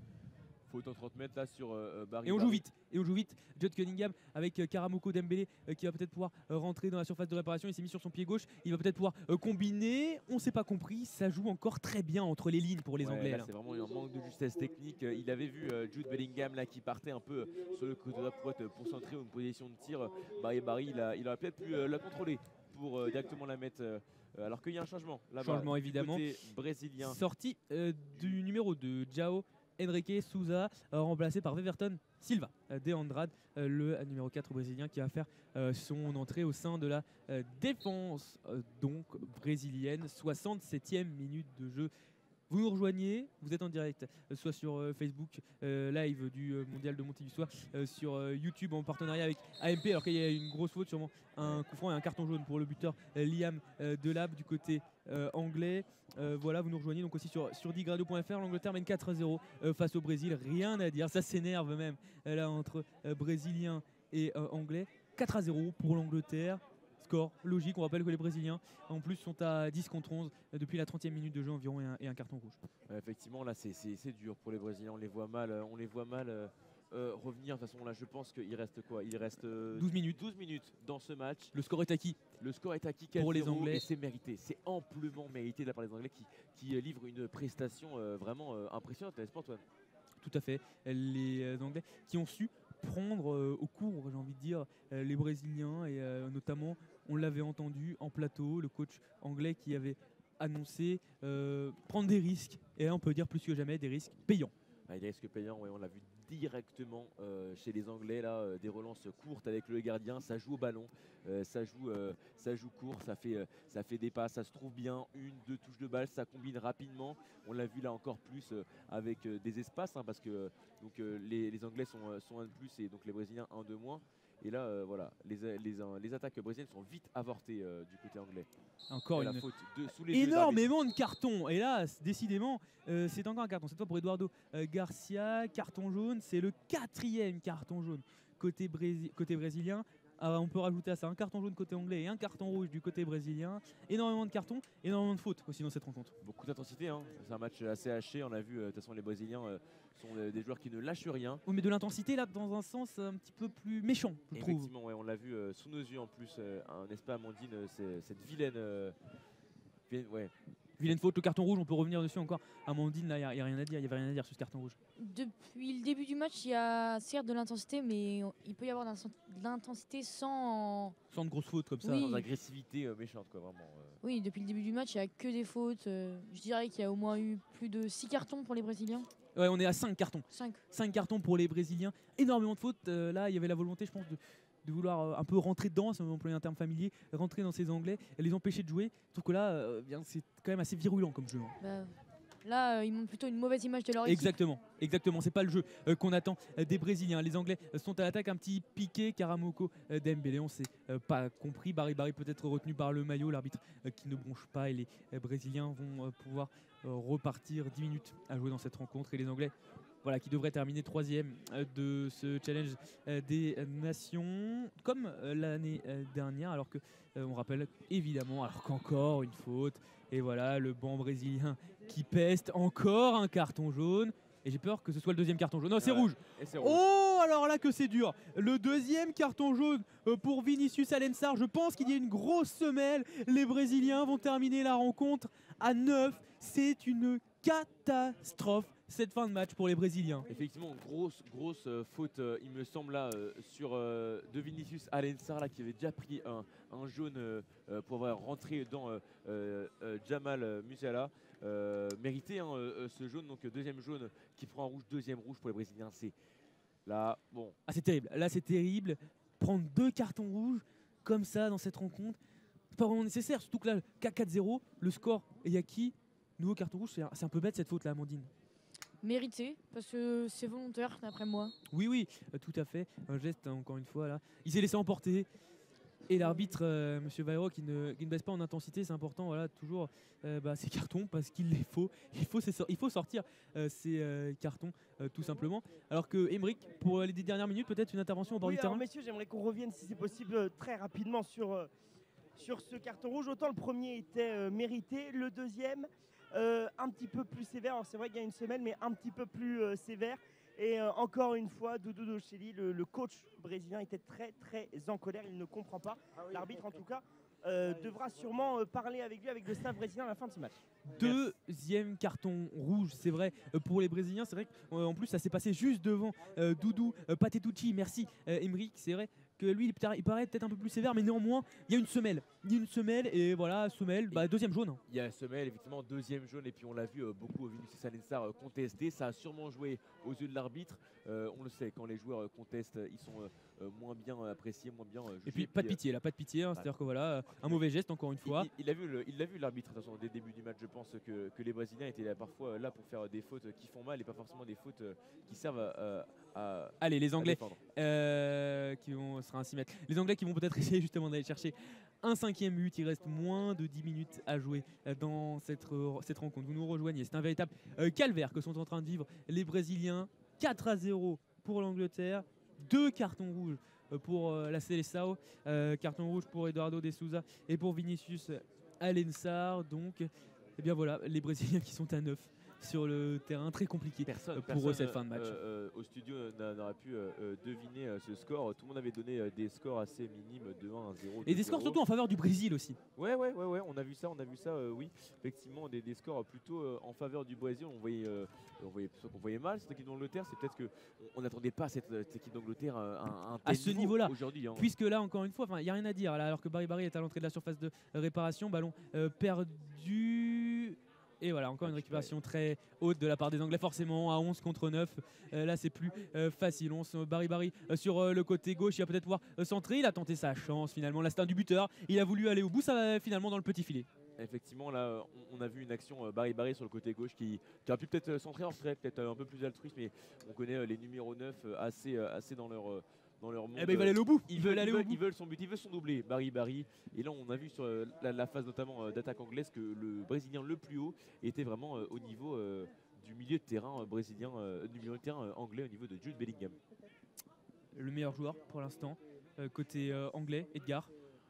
Faute en trente mètres là sur euh, Barry. Et on Barry. joue vite, et on joue vite. Jude Cunningham avec euh, Karamoko Dembélé euh, qui va peut-être pouvoir euh, rentrer dans la surface de réparation. Il s'est mis sur son pied gauche, il va peut-être pouvoir euh, combiner. On s'est pas compris, ça joue encore très bien entre les lignes pour les Ouais, Anglais. là, là. c'est vraiment un manque de justesse technique. Euh, Il avait vu euh, Jude Bellingham là qui partait un peu euh, sur le côté de la droite euh, pour centrer une position de tir. Barry Barry, il, a, il aurait peut-être pu euh, la contrôler pour euh, directement la mettre. euh, alors qu'il y a un changement là-bas. Changement du évidemment. côté brésilien. Sortie euh, du numéro deux, João Henrique Souza, euh, remplacé par Weverton Silva euh, de Andrade, euh, le euh, numéro quatre brésilien qui va faire euh, son entrée au sein de la euh, défense euh, donc brésilienne. soixante-septième minute de jeu. Vous nous rejoignez, vous êtes en direct, euh, soit sur euh, Facebook euh, live du euh, Mondial de Montaigu, soit euh, sur euh, YouTube en partenariat avec A M P, alors qu'il y a une grosse faute, sûrement un coup franc et un carton jaune pour le buteur euh, Liam euh, Delap du côté euh, anglais. Euh, voilà, vous nous rejoignez donc aussi sur, sur digrado point f r. L'Angleterre mène quatre à zéro euh, face au Brésil. Rien à dire, ça s'énerve même euh, là entre euh, Brésiliens et euh, Anglais. quatre à zéro pour l'Angleterre. Score logique, on rappelle que les Brésiliens en plus sont à dix contre onze depuis la trentième minute de jeu environ et un, et un carton rouge. Ouais, effectivement, là c'est dur pour les Brésiliens, on les voit mal, on les voit mal euh, euh, revenir. De toute façon, là je pense qu'il reste quoi? Il reste euh, douze minutes. douze minutes dans ce match. Le score est acquis. Le score est acquis pour les Anglais. Et c'est mérité, c'est amplement mérité de la part des Anglais qui, qui livrent une prestation euh, vraiment euh, impressionnante, n'est-ce pas Antoine? Tout à fait. Les euh, Anglais qui ont su prendre euh, au cours, j'ai envie de dire, euh, les Brésiliens et euh, notamment, on l'avait entendu en plateau, le coach anglais qui avait annoncé euh, prendre des risques, et là on peut dire plus que jamais des risques payants. Ah, des risques payants, ouais, on l'a vu directement euh, chez les Anglais, là, euh, des relances courtes avec le gardien, ça joue au ballon, euh, ça, joue, euh, ça joue court, ça fait, euh, ça fait des passes, ça se trouve bien, une, deux touches de balle, ça combine rapidement. On l'a vu là encore plus euh, avec euh, des espaces, hein, parce que euh, donc, euh, les, les Anglais sont, euh, sont un de plus et donc les Brésiliens un de moins. Et là, euh, voilà, les, les, les attaques brésiliennes sont vite avortées euh, du côté anglais. Encore et une la faute de, sous les énormément de cartons. Et là, décidément, euh, c'est encore un carton. Cette fois pour Eduardo euh, Garcia, carton jaune. C'est le quatrième carton jaune côté, Brésil, côté brésilien. Alors, on peut rajouter à ça un carton jaune côté anglais et un carton rouge du côté brésilien. Énormément de cartons, énormément de fautes aussi dans cette rencontre. Beaucoup d'intensité, hein. C'est un match assez haché. On a vu, euh, de toute façon, les Brésiliens euh, sont euh, des joueurs qui ne lâchent rien. Oui, mais de l'intensité là, dans un sens un petit peu plus méchant, je trouve. Effectivement, ouais, on l'a vu euh, sous nos yeux en plus. Euh, N'est-ce pas, Amandine, euh, cette vilaine, euh, vilaine, ouais. Vilaine faute, le carton rouge, on peut revenir dessus encore. Amandine, il n'y a, a rien à dire, il n'y avait rien à dire sur ce carton rouge. Depuis le début du match, il y a certes de l'intensité, mais il peut y avoir de l'intensité sans... Sans de grosses fautes comme ça. Oui. Sans agressivité euh, méchante, quoi, vraiment. Euh. Oui, depuis le début du match, il n'y a que des fautes. Euh, je dirais qu'il y a au moins eu plus de six cartons pour les Brésiliens. Ouais, on est à cinq cartons. cinq. cinq cartons pour les Brésiliens. Énormément de fautes. Euh, là, il y avait la volonté, je pense, de, de vouloir euh, un peu rentrer dedans, si on veut employer un terme familier, rentrer dans ces Anglais et les empêcher de jouer. Je trouve que là, euh, bien, c'est quand même assez virulent comme jeu. Hein. Bah, là, euh, ils montrent plutôt une mauvaise image de leur équipe. Exactement, exactement. C'est pas le jeu euh, qu'on attend euh, des Brésiliens. Les Anglais euh, sont à l'attaque, un petit piqué. Karamoko euh, Dembélé, on s'est euh, pas compris. Barry Barry peut être retenu par le maillot, l'arbitre euh, qui ne bronche pas. Et les euh, Brésiliens vont euh, pouvoir euh, repartir dix minutes à jouer dans cette rencontre. Et les Anglais, voilà, qui devraient terminer troisième euh, de ce challenge euh, des nations, comme euh, l'année euh, dernière. Alors que euh, on rappelle évidemment, alors qu'encore une faute. Et voilà, le banc brésilien qui peste, encore un carton jaune. Et j'ai peur que ce soit le deuxième carton jaune. Non, c'est Ouais. rouge. Et rouge. Oh, alors là que c'est dur. Le deuxième carton jaune euh, pour Vinicius Alensar. Je pense qu'il y a une grosse semelle. Les Brésiliens vont terminer la rencontre à neuf. C'est une catastrophe cette fin de match pour les Brésiliens. Effectivement, grosse, grosse euh, faute, euh, il me semble, là, euh, sur euh, de Vinicius Alensar, là, qui avait déjà pris un, un jaune euh, euh, pour avoir rentré dans euh, euh, Jamal Musiala. Euh, mérité hein, euh, ce jaune, donc deuxième jaune qui prend un rouge, deuxième rouge pour les Brésiliens. C'est là, bon. Ah, c'est terrible. Là, c'est terrible. Prendre deux cartons rouges comme ça dans cette rencontre, c'est pas vraiment nécessaire. Surtout que là, quatre zéro, le score est acquis. Nouveau carton rouge, c'est un, un peu bête cette faute là, Amandine. Mérité, parce que c'est volontaire d'après moi. Oui, oui, euh, tout à fait. Un geste, hein, encore une fois là. Il s'est laissé emporter. Et l'arbitre, euh, M. Vairo, qui ne, qui ne baisse pas en intensité, c'est important, voilà, toujours euh, bah, ces cartons, parce qu'il les faut. Il faut, il faut sortir euh, ces euh, cartons, euh, tout simplement. Alors que Emeric, pour les dix dernières minutes, peut-être une intervention au bord oui, du alors, terrain. messieurs, j'aimerais qu'on revienne, si c'est possible, euh, très rapidement sur, euh, sur ce carton rouge. Autant le premier était euh, mérité, le deuxième, euh, un petit peu plus sévère. Alors c'est vrai qu'il y a une semaine, mais un petit peu plus euh, sévère. Et euh, encore une fois, Doudou Dochelli, le, le coach brésilien, était très très en colère. Il ne comprend pas. Ah oui, l'arbitre, en tout cas, euh, devra sûrement euh, parler avec lui, avec le staff brésilien à la fin de ce match. Deuxième carton rouge, c'est vrai, euh, pour les Brésiliens. C'est vrai qu'en euh, plus, ça s'est passé juste devant euh, Doudou euh, Patetucci. Merci, euh, Emeric. C'est vrai que lui, il, il paraît peut-être un peu plus sévère, mais néanmoins, il y a une semelle. Il y a une semelle, et voilà, semelle, bah, deuxième jaune. Il y a semelle, effectivement, deuxième jaune, et puis on l'a vu euh, beaucoup, Vinicius Alensar euh, contester. Ça a sûrement joué aux yeux de l'arbitre. Euh, on le sait, quand les joueurs euh, contestent, ils sont euh, euh, moins bien appréciés, moins bien euh, jugés. Et puis, pas de pitié, là, pas de pitié. Hein, ouais. C'est-à-dire que voilà, un mauvais geste, encore une fois. Il, il, il a vu le, il l'a vu l'arbitre, de toute façon, dès le début du match. Je pense que, que les Brésiliens étaient là, parfois là pour faire des fautes qui font mal et pas forcément des fautes qui servent à. à Allez, les Anglais euh, qui vont sera un six mètres. Les Anglais qui vont peut-être essayer justement d'aller chercher un cinquième but. Il reste moins de dix minutes à jouer dans cette, cette rencontre. Vous nous rejoignez. C'est un véritable euh, calvaire que sont en train de vivre les Brésiliens. quatre à zéro pour l'Angleterre. Deux cartons rouges euh, pour euh, la Seleção, euh, carton rouge pour Eduardo de Souza et pour Vinicius Alensar. Donc, eh bien voilà, les Brésiliens qui sont à neuf sur le terrain, très compliqué Personne, pour personne, eux cette fin de match. euh, euh, au studio n'a- n'aurait pu euh, euh, deviner euh, ce score. Tout le monde avait donné euh, des scores assez minimes, deux un, un zéro. Et des scores surtout en faveur du Brésil aussi. Ouais, ouais, ouais, ouais, on a vu ça, on a vu ça, euh, oui. Effectivement, des, des scores plutôt euh, en faveur du Brésil. On voyait, euh, on voyait, qu'on voyait mal cette équipe d'Angleterre. C'est peut-être que on n'attendait pas cette, cette équipe d'Angleterre à, un- un À tel ce niveau niveau-là. aujourd'hui. Hein. Puisque là, encore une fois, il n'y a rien à dire. Là, alors que Barry Barry est à l'entrée de la surface de réparation, ballon euh, perdu. Et voilà, encore une récupération très haute de la part des Anglais, forcément à onze contre neuf. Euh, là, c'est plus euh, facile. On se Barry Barry euh, sur euh, le côté gauche, il va peut-être pouvoir euh, centrer. Il a tenté sa chance finalement. Là, c'est un du buteur. Il a voulu aller au bout, ça va finalement dans le petit filet. Effectivement, là, on, on a vu une action euh, Barry Barry sur le côté gauche qui, qui aurait pu peut-être euh, centrer, serait peut-être euh, un peu plus altruiste, mais on connaît euh, les numéros neuf euh, assez, euh, assez dans leur. Euh, dans leur monde. Eh ben, il va aller au bout. Ils, Ils veulent, veulent aller ils au veulent, bout. ils veulent son but, ils veulent son doublé, Barry Barry. Et là, on a vu sur euh, la, la phase notamment euh, d'attaque anglaise que le Brésilien le plus haut était vraiment euh, au niveau euh, du milieu de terrain euh, brésilien, euh, du milieu de terrain euh, anglais au niveau de Jude Bellingham. Le meilleur joueur pour l'instant, euh, côté euh, anglais, Edgar.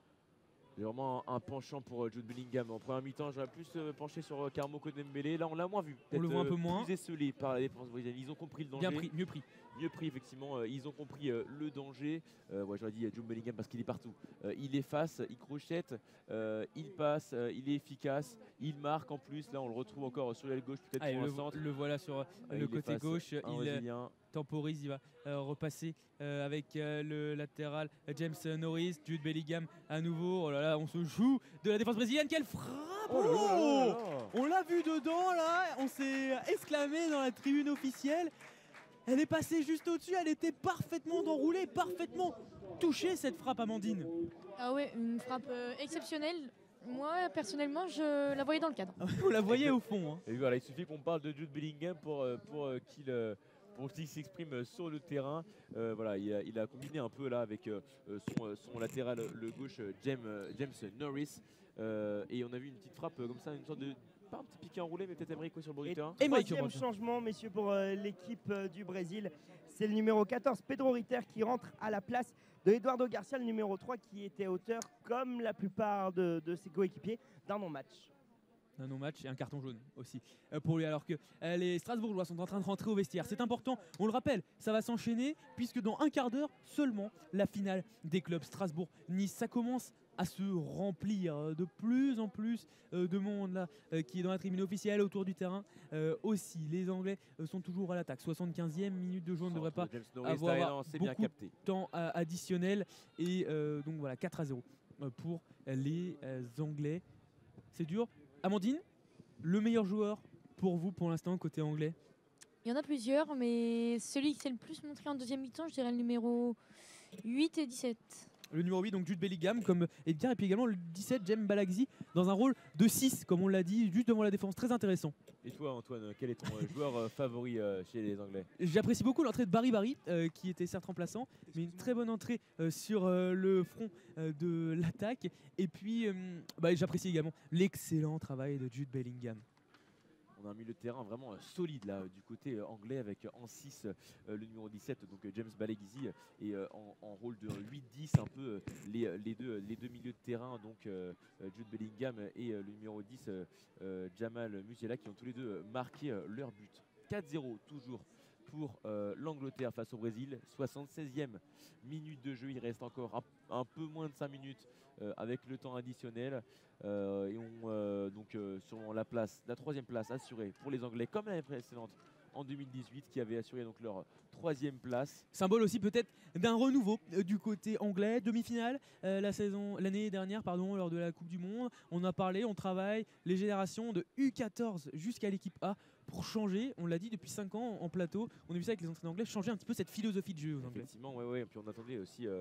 J'ai vraiment un, un penchant pour euh, Jude Bellingham. En première mi-temps, j'aurais plus euh, penché sur euh, Carmo Dembélé. Là, on l'a moins vu. On le voit un euh, peu moins. Plus esselé par la défense brésilienne. Ils ont compris le danger. Bien pris, mieux pris. Mieux pris, effectivement. Euh, ils ont compris euh, le danger. Euh, ouais, j'aurais dit euh, Jude Bellingham parce qu'il est partout. Euh, il efface, il crochette, euh, il passe, euh, il est efficace, il marque en plus. Là, on le retrouve encore sur l'aile gauche, peut-être Allez, sur le, un centre. le voilà sur euh, Euh, le il côté efface gauche. un Il euh, Brésilien. temporise, il va euh, repasser euh, avec euh, le latéral euh, James Norris, Jude Bellingham à nouveau. Oh là là, on se joue de la défense brésilienne. Quelle frappe! Oh là là là là là. On l'a vu dedans là, on s'est exclamé dans la tribune officielle. Elle est passée juste au-dessus, elle était parfaitement enroulée, parfaitement touchée cette frappe, Amandine. Ah ouais, une frappe euh, exceptionnelle. Moi, personnellement, je la voyais dans le cadre. Vous la voyez au fond. Hein. Et voilà, il suffit qu'on parle de Jude Bellingham pour, euh, pour euh, qu'il euh, pour qu'il s'exprime euh, sur le terrain. Euh, voilà, il a, il a combiné un peu là avec euh, son, euh, son latéral le gauche euh, James, euh, James Norris. Euh, et on a vu une petite frappe euh, comme ça, une sorte de pas un petit piqué enroulé, mais peut-être Emerick sur le bord du Et terrain. Emerick troisième Roger. changement, messieurs, pour euh, l'équipe euh, du Brésil. C'est le numéro quatorze, Pedro Ritter, qui rentre à la place de Eduardo Garcia, le numéro trois, qui était auteur, comme la plupart de, de ses coéquipiers, d'un non-match. Un non-match et un carton jaune aussi euh, pour lui, alors que euh, les Strasbourgeois sont en train de rentrer au vestiaire. C'est important, on le rappelle, ça va s'enchaîner puisque dans un quart d'heure seulement, la finale des clubs Strasbourg-Nice, ça commence à se remplir euh, de plus en plus euh, de monde là euh, qui est dans la tribune officielle, autour du terrain euh, aussi. Les Anglais euh, sont toujours à l'attaque. soixante-quinzième minute de jeu, on ne devrait pas James Norris, avoir derrière, non, c'est bien beaucoup capté. temps euh, additionnel et euh, donc voilà quatre à zéro euh, pour les euh, Anglais. C'est dur. Amandine, le meilleur joueur pour vous pour l'instant côté anglais? Il y en a plusieurs, mais celui qui s'est le plus montré en deuxième mi-temps, je dirais le numéro huit et dix-sept. Le numéro huit, donc Jude Bellingham, comme Edgar, et puis également le dix-sept, Jem Balagzi, dans un rôle de six, comme on l'a dit, juste devant la défense. Très intéressant. Et toi, Antoine, quel est ton euh, joueur euh, favori euh, chez les Anglais? J'apprécie beaucoup l'entrée de Barry Barry, euh, qui était certes remplaçant, mais une très bonne entrée euh, sur euh, le front euh, de l'attaque. Et puis, euh, bah, j'apprécie également l'excellent travail de Jude Bellingham. On a un milieu de terrain vraiment euh, solide là du côté euh, anglais avec euh, en six euh, le numéro dix-sept, donc euh, James Balagzi, et euh, en, en rôle de huit dix un peu euh, les, euh, les, deux, les deux milieux de terrain, donc euh, euh, Jude Bellingham et euh, le numéro dix euh, euh, Jamal Musiala, qui ont tous les deux euh, marqué euh, leur but. quatre zéro toujours pour euh, l'Angleterre face au Brésil. soixante-seizième minute de jeu, il reste encore un, un peu moins de cinq minutes euh, avec le temps additionnel. Euh, et on euh, donc euh, sur la place, la troisième place assurée pour les Anglais comme l'année précédente en deux mille dix-huit, qui avait assuré donc leur troisième place. Symbole aussi peut-être d'un renouveau euh, du côté anglais. Demi-finale euh, la saison, l'année dernière, pardon, lors de la Coupe du Monde. On a parlé, on travaille les générations de U quatorze jusqu'à l'équipe A pour changer. On l'a dit depuis cinq ans en plateau. On a vu ça avec les entraîneurs anglais, changer un petit peu cette philosophie de jeu aux Anglais. Effectivement, ouais, ouais. Et puis on attendait aussi euh,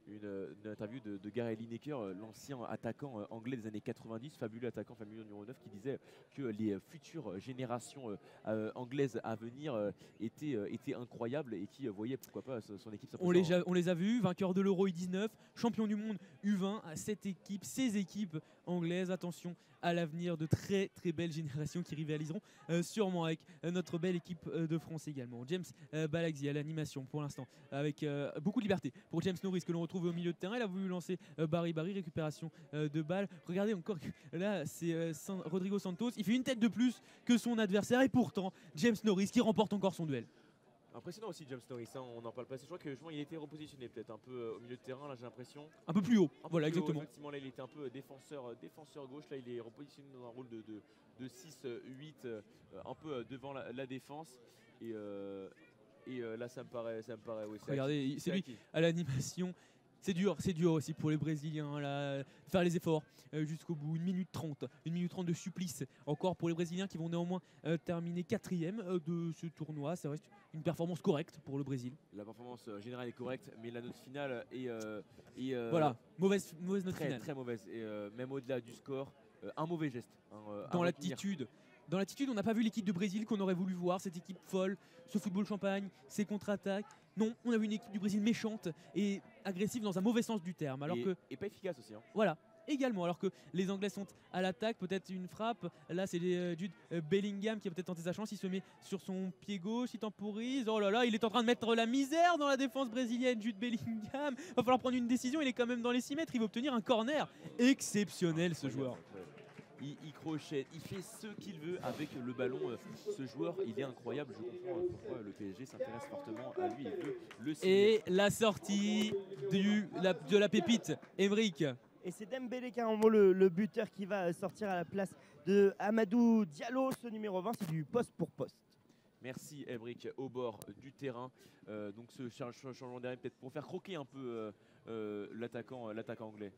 une, une interview de, de Gary Lineker, l'ancien attaquant euh, anglais des années quatre-vingt-dix, fabuleux attaquant fabuleux numéro neuf, qui disait que les futures générations euh, euh, anglaises à venir euh, étaient, euh, étaient incroyables et qui euh, voyaient pourquoi pas son équipe On les, a, on les a vus, vainqueurs de l'Euro U dix-neuf, champion du monde U vingt, à cette équipe, ces équipes anglaises, attention à l'avenir, de très très belles générations qui rivaliseront euh, sûrement avec euh, notre belle équipe euh, de France également. James euh, Balagzi à l'animation pour l'instant, avec euh, beaucoup de liberté pour James Norris que l'on retrouve au milieu de terrain. Il a voulu lancer euh, Barry Barry, récupération euh, de balles. Regardez encore, là c'est euh, San- Rodrigo Santos, il fait une tête de plus que son adversaire et pourtant James Norris qui remporte encore son duel. Impressionnant aussi James Norris, hein, on n'en parle pas. Je crois que justement, il était repositionné peut-être un peu euh, au milieu de terrain, là j'ai l'impression. Un peu plus haut, Un peu voilà plus haut, exactement. effectivement, là il était un peu défenseur, euh, défenseur gauche, là il est repositionné dans un rôle de, de, de six huit, euh, un peu euh, devant la, la défense. Et, euh, et euh, là ça me paraît, ça me paraît oui, c'est Regardez, acquis. c'est lui acquis. à l'animation. C'est dur, c'est dur aussi pour les Brésiliens là, de faire les efforts euh, jusqu'au bout. Une minute trente, une minute trente de supplice encore pour les Brésiliens qui vont néanmoins euh, terminer quatrième euh, de ce tournoi. Ça reste une performance correcte pour le Brésil. La performance euh, générale est correcte, mais la note finale est, euh, est, euh, Voilà, mauvaise, mauvaise note très, finale. très mauvaise. Et euh, même au-delà du score, euh, un mauvais geste. hein, euh, à Dans retenir. l'attitude, dans l'attitude, on n'a pas vu l'équipe de Brésil qu'on aurait voulu voir, cette équipe folle, ce football champagne, ces contre-attaques. Non, on a vu une équipe du Brésil méchante et agressive dans un mauvais sens du terme. Alors et, que, et pas efficace aussi. hein. voilà, également, alors que les Anglais sont à l'attaque, peut-être une frappe. Là, c'est euh, Jude euh, Bellingham qui a peut-être tenté sa chance. Il se met sur son pied gauche, il temporise. Oh là là, il est en train de mettre la misère dans la défense brésilienne. Jude Bellingham, va falloir prendre une décision. Il est quand même dans les six mètres. Il va obtenir un corner exceptionnel, ce joueur. Il, il crochette, il fait ce qu'il veut avec le ballon. Euh, Ce joueur, il est incroyable. Je comprends euh, pourquoi le P S G s'intéresse fortement à lui et veut le signer. Et la sortie du, la, de la pépite, Emeric. Et c'est Dembélé carrément le, le buteur qui va sortir à la place de Amadou Diallo. Ce numéro vingt, c'est du poste pour poste. Merci Emeric au bord du terrain. Euh, donc ce cha- cha- changement d'arrêt peut-être pour faire croquer un peu euh, euh, l'attaquant, euh, l'attaquant anglais.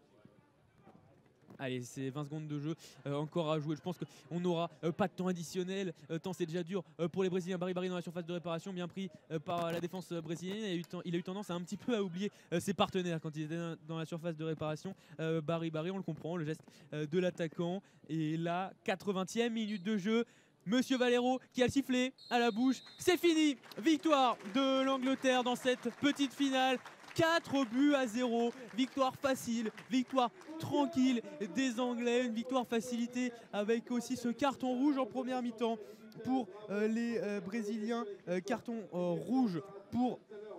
Allez, c'est vingt secondes de jeu euh, encore à jouer. Je pense qu'on n'aura euh, pas de temps additionnel. Euh, tant c'est déjà dur euh, pour les Brésiliens. Barry Barry dans la surface de réparation, bien pris euh, par la défense euh, brésilienne. Il a, eu ten- il a eu tendance à un petit peu à oublier euh, ses partenaires quand il était dans, dans la surface de réparation. Euh, Barry Barry, on le comprend, le geste euh, de l'attaquant. Et là, quatre-vingtième minute de jeu. Monsieur Valero qui a le sifflet à la bouche. C'est fini. Victoire de l'Angleterre dans cette petite finale. quatre buts à zéro, victoire facile, victoire tranquille des Anglais, une victoire facilitée avec aussi ce carton rouge en première mi-temps pour euh, les euh, Brésiliens, euh, carton euh, rouge pour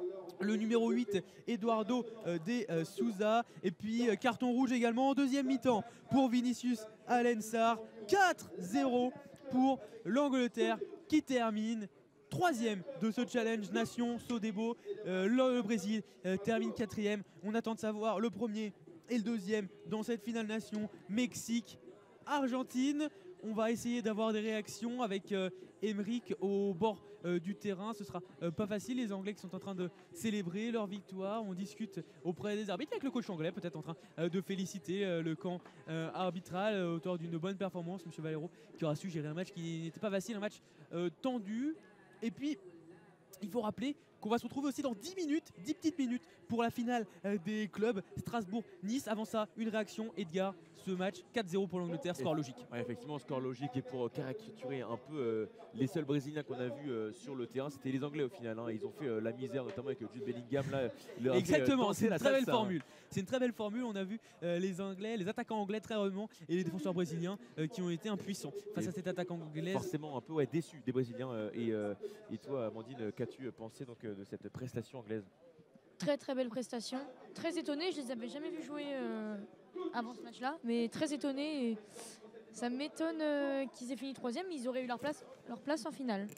le numéro huit, Eduardo euh, de euh, Souza, et puis euh, carton rouge également en deuxième mi-temps pour Vinicius Alensar, quatre zéro pour l'Angleterre qui termine troisième de ce challenge nation Sodebo. Euh, le Brésil euh, termine quatrième. On attend de savoir le premier et le deuxième dans cette finale nation. Mexique, Argentine. On va essayer d'avoir des réactions avec euh, Emeric au bord euh, du terrain. Ce sera euh, pas facile. Les Anglais qui sont en train de célébrer leur victoire. On discute auprès des arbitres avec le coach anglais, peut-être en train euh, de féliciter euh, le camp euh, arbitral, euh, auteur d'une bonne performance, M. Valero, qui aura su gérer un match qui n'était pas facile, un match euh, tendu. Et puis, il faut rappeler qu'on va se retrouver aussi dans dix minutes, dix petites minutes pour la finale euh, des clubs Strasbourg-Nice. Avant ça, une réaction, Edgar, ce match quatre zéro pour l'Angleterre, score logique. Ouais, effectivement, score logique. Et pour euh, caricaturer un peu euh, les seuls Brésiliens qu'on a vus euh, sur le terrain, c'était les Anglais au final. hein. Ils ont fait euh, la misère, notamment avec Jude Bellingham. Là, il leur a fait, euh, Exactement, danser c'est une la très belle salsa, hein. formule. C'est une très belle formule. On a vu euh, les Anglais, les attaquants anglais très rarement et les défenseurs brésiliens euh, qui ont été impuissants face Et à cette attaque anglaise. Forcément un peu ouais, déçu des Brésiliens. euh, et, euh, et toi, Amandine, qu'as-tu pensé donc, euh, de cette prestation anglaise? Très très belle prestation. Très étonné, je les avais jamais vus jouer euh, avant ce match-là, mais très étonné. Et ça m'étonne euh, qu'ils aient fini troisième, mais ils auraient eu leur place, leur place en finale.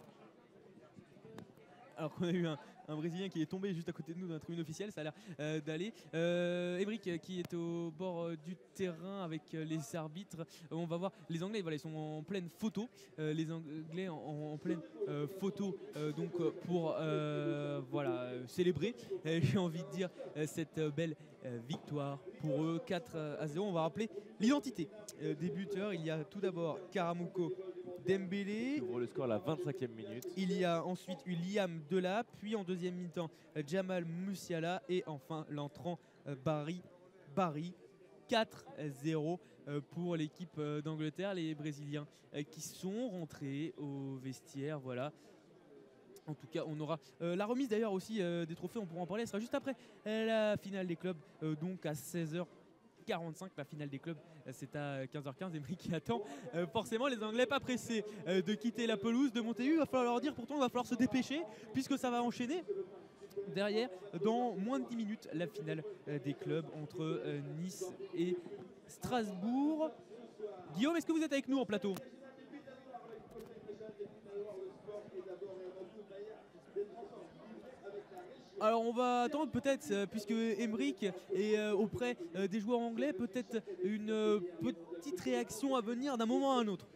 Alors qu'on a eu un, un Brésilien qui est tombé juste à côté de nous dans la tribune officielle, ça a l'air euh, d'aller. Euh, Emeric euh, qui est au bord euh, du terrain avec euh, les arbitres. Euh, on va voir les Anglais, voilà, ils sont en pleine photo. Euh, les Anglais en, en- en pleine euh, photo euh, donc euh, pour euh, voilà, euh, célébrer, euh, j'ai envie de dire, euh, cette euh, belle euh, victoire pour eux, quatre à zéro. On va rappeler l'identité euh, des buteurs. Il y a tout d'abord Karamoko Dembélé. Qui ouvre le score à la vingt-cinquième minute. Il y a ensuite eu Liam Delap, puis en deuxième mi-temps Jamal Musiala et enfin l'entrant euh, Barry Barry. quatre zéro euh, pour l'équipe euh, d'Angleterre, les Brésiliens euh, qui sont rentrés au vestiaire. Voilà. En tout cas, on aura euh, la remise d'ailleurs aussi euh, des trophées, on pourra en parler. Elle sera juste après euh, la finale des clubs, euh, donc à seize heures quarante-cinq. La finale des clubs, euh, c'est à quinze heures quinze. Emery qui attend euh, forcément les Anglais pas pressés euh, de quitter la pelouse de Montaigu. Il va falloir leur dire, pourtant, il va falloir se dépêcher puisque ça va enchaîner. Derrière, dans moins de dix minutes, la finale euh, des clubs entre euh, Nice et Strasbourg. Guillaume, est-ce que vous êtes avec nous en plateau ? Alors on va attendre peut-être, euh, puisque Emerick est euh, auprès euh, des joueurs anglais, peut-être une euh, petite réaction à venir d'un moment à un autre.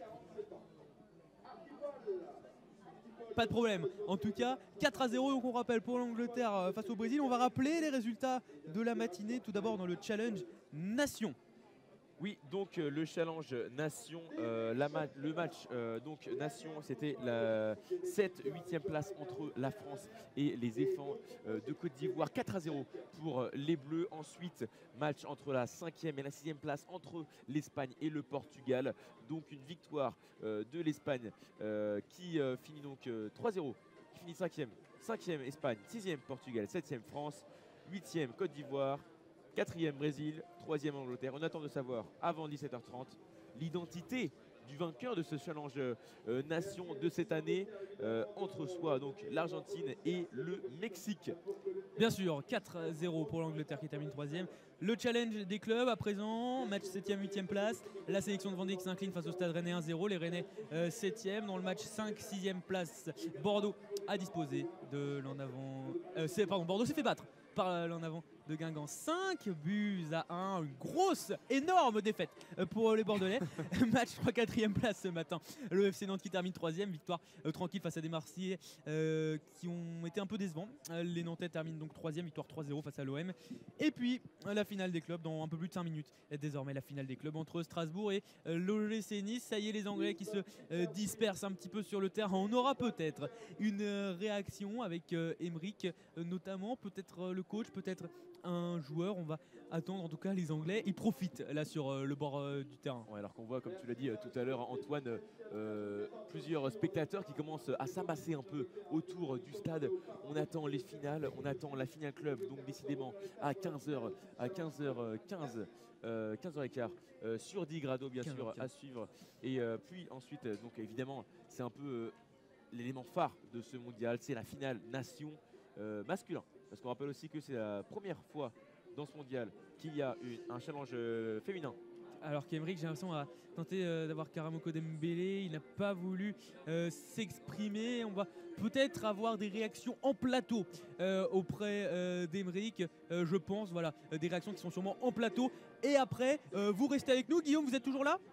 Pas de problème. En tout cas, quatre à zéro, donc on rappelle pour l'Angleterre euh, face au Brésil. On va rappeler les résultats de la matinée, tout d'abord dans le Challenge Nation. Oui, donc euh, le challenge nation, euh, la ma le match euh, donc nation, c'était la sept huitième place entre la France et les éléphants euh, de Côte d'Ivoire, quatre à zéro pour euh, les Bleus. Ensuite, match entre la cinquième et la sixième place entre l'Espagne et le Portugal. Donc une victoire euh, de l'Espagne euh, qui euh, finit donc euh, trois zéro, qui finit cinquième, cinquième Espagne, sixième Portugal, septième France, huitième Côte d'Ivoire, quatrième Brésil, troisième Angleterre. On attend de savoir avant dix-sept heures trente l'identité du vainqueur de ce challenge euh, nation de cette année euh, entre soi, donc l'Argentine et le Mexique. Bien sûr, quatre à zéro pour l'Angleterre qui termine troisième. Le challenge des clubs à présent, match septième huitième place. La sélection de Vendée qui s'incline face au Stade Rennais un zéro. Les Rennais euh, septième dans le match cinq sixième place. Bordeaux a disposé de l'en avant. Euh, pardon, Bordeaux s'est fait battre par l'en avant de Guingamp, cinq buts à un, une grosse, énorme défaite pour les Bordelais. Match trois quatrième place ce matin. Le F C Nantes qui termine troisième, victoire euh, tranquille face à des Marseillais euh, qui ont été un peu décevants. Euh, les Nantais terminent donc troisième, victoire trois zéro face à l'O M. Et puis la finale des clubs dans un peu plus de cinq minutes. Et désormais la finale des clubs entre Strasbourg et euh, l'O G C Nice. Ça y est, les Anglais qui se euh, dispersent un petit peu sur le terrain. On aura peut-être une euh, réaction avec euh, Emerick euh, notamment, peut-être euh, le coach, peut-être un joueur. On va attendre, en tout cas les Anglais ils profitent là sur euh, le bord euh, du terrain. Ouais, alors qu'on voit, comme tu l'as dit euh, tout à l'heure Antoine, euh, plusieurs spectateurs qui commencent à s'amasser un peu autour du stade. On attend les finales, on attend la finale club, donc décidément à quinze heures, à quinze heures quinze, euh, quinze heures quinze euh, sur dix Grado bien sûr à suivre. Et euh, puis ensuite, euh, donc évidemment c'est un peu euh, l'élément phare de ce mondial, c'est la finale nation euh, masculin. Parce qu'on rappelle aussi que c'est la première fois dans ce mondial qu'il y a une, un challenge euh, féminin. Alors qu'Emerick, j'ai l'impression, a tenté euh, d'avoir Karamoko Dembélé. Il n'a pas voulu euh, s'exprimer. On va peut-être avoir des réactions en plateau euh, auprès euh, d'Emerick. Euh, je pense, voilà, euh, des réactions qui sont sûrement en plateau. Et après, euh, vous restez avec nous. Guillaume, vous êtes toujours là ?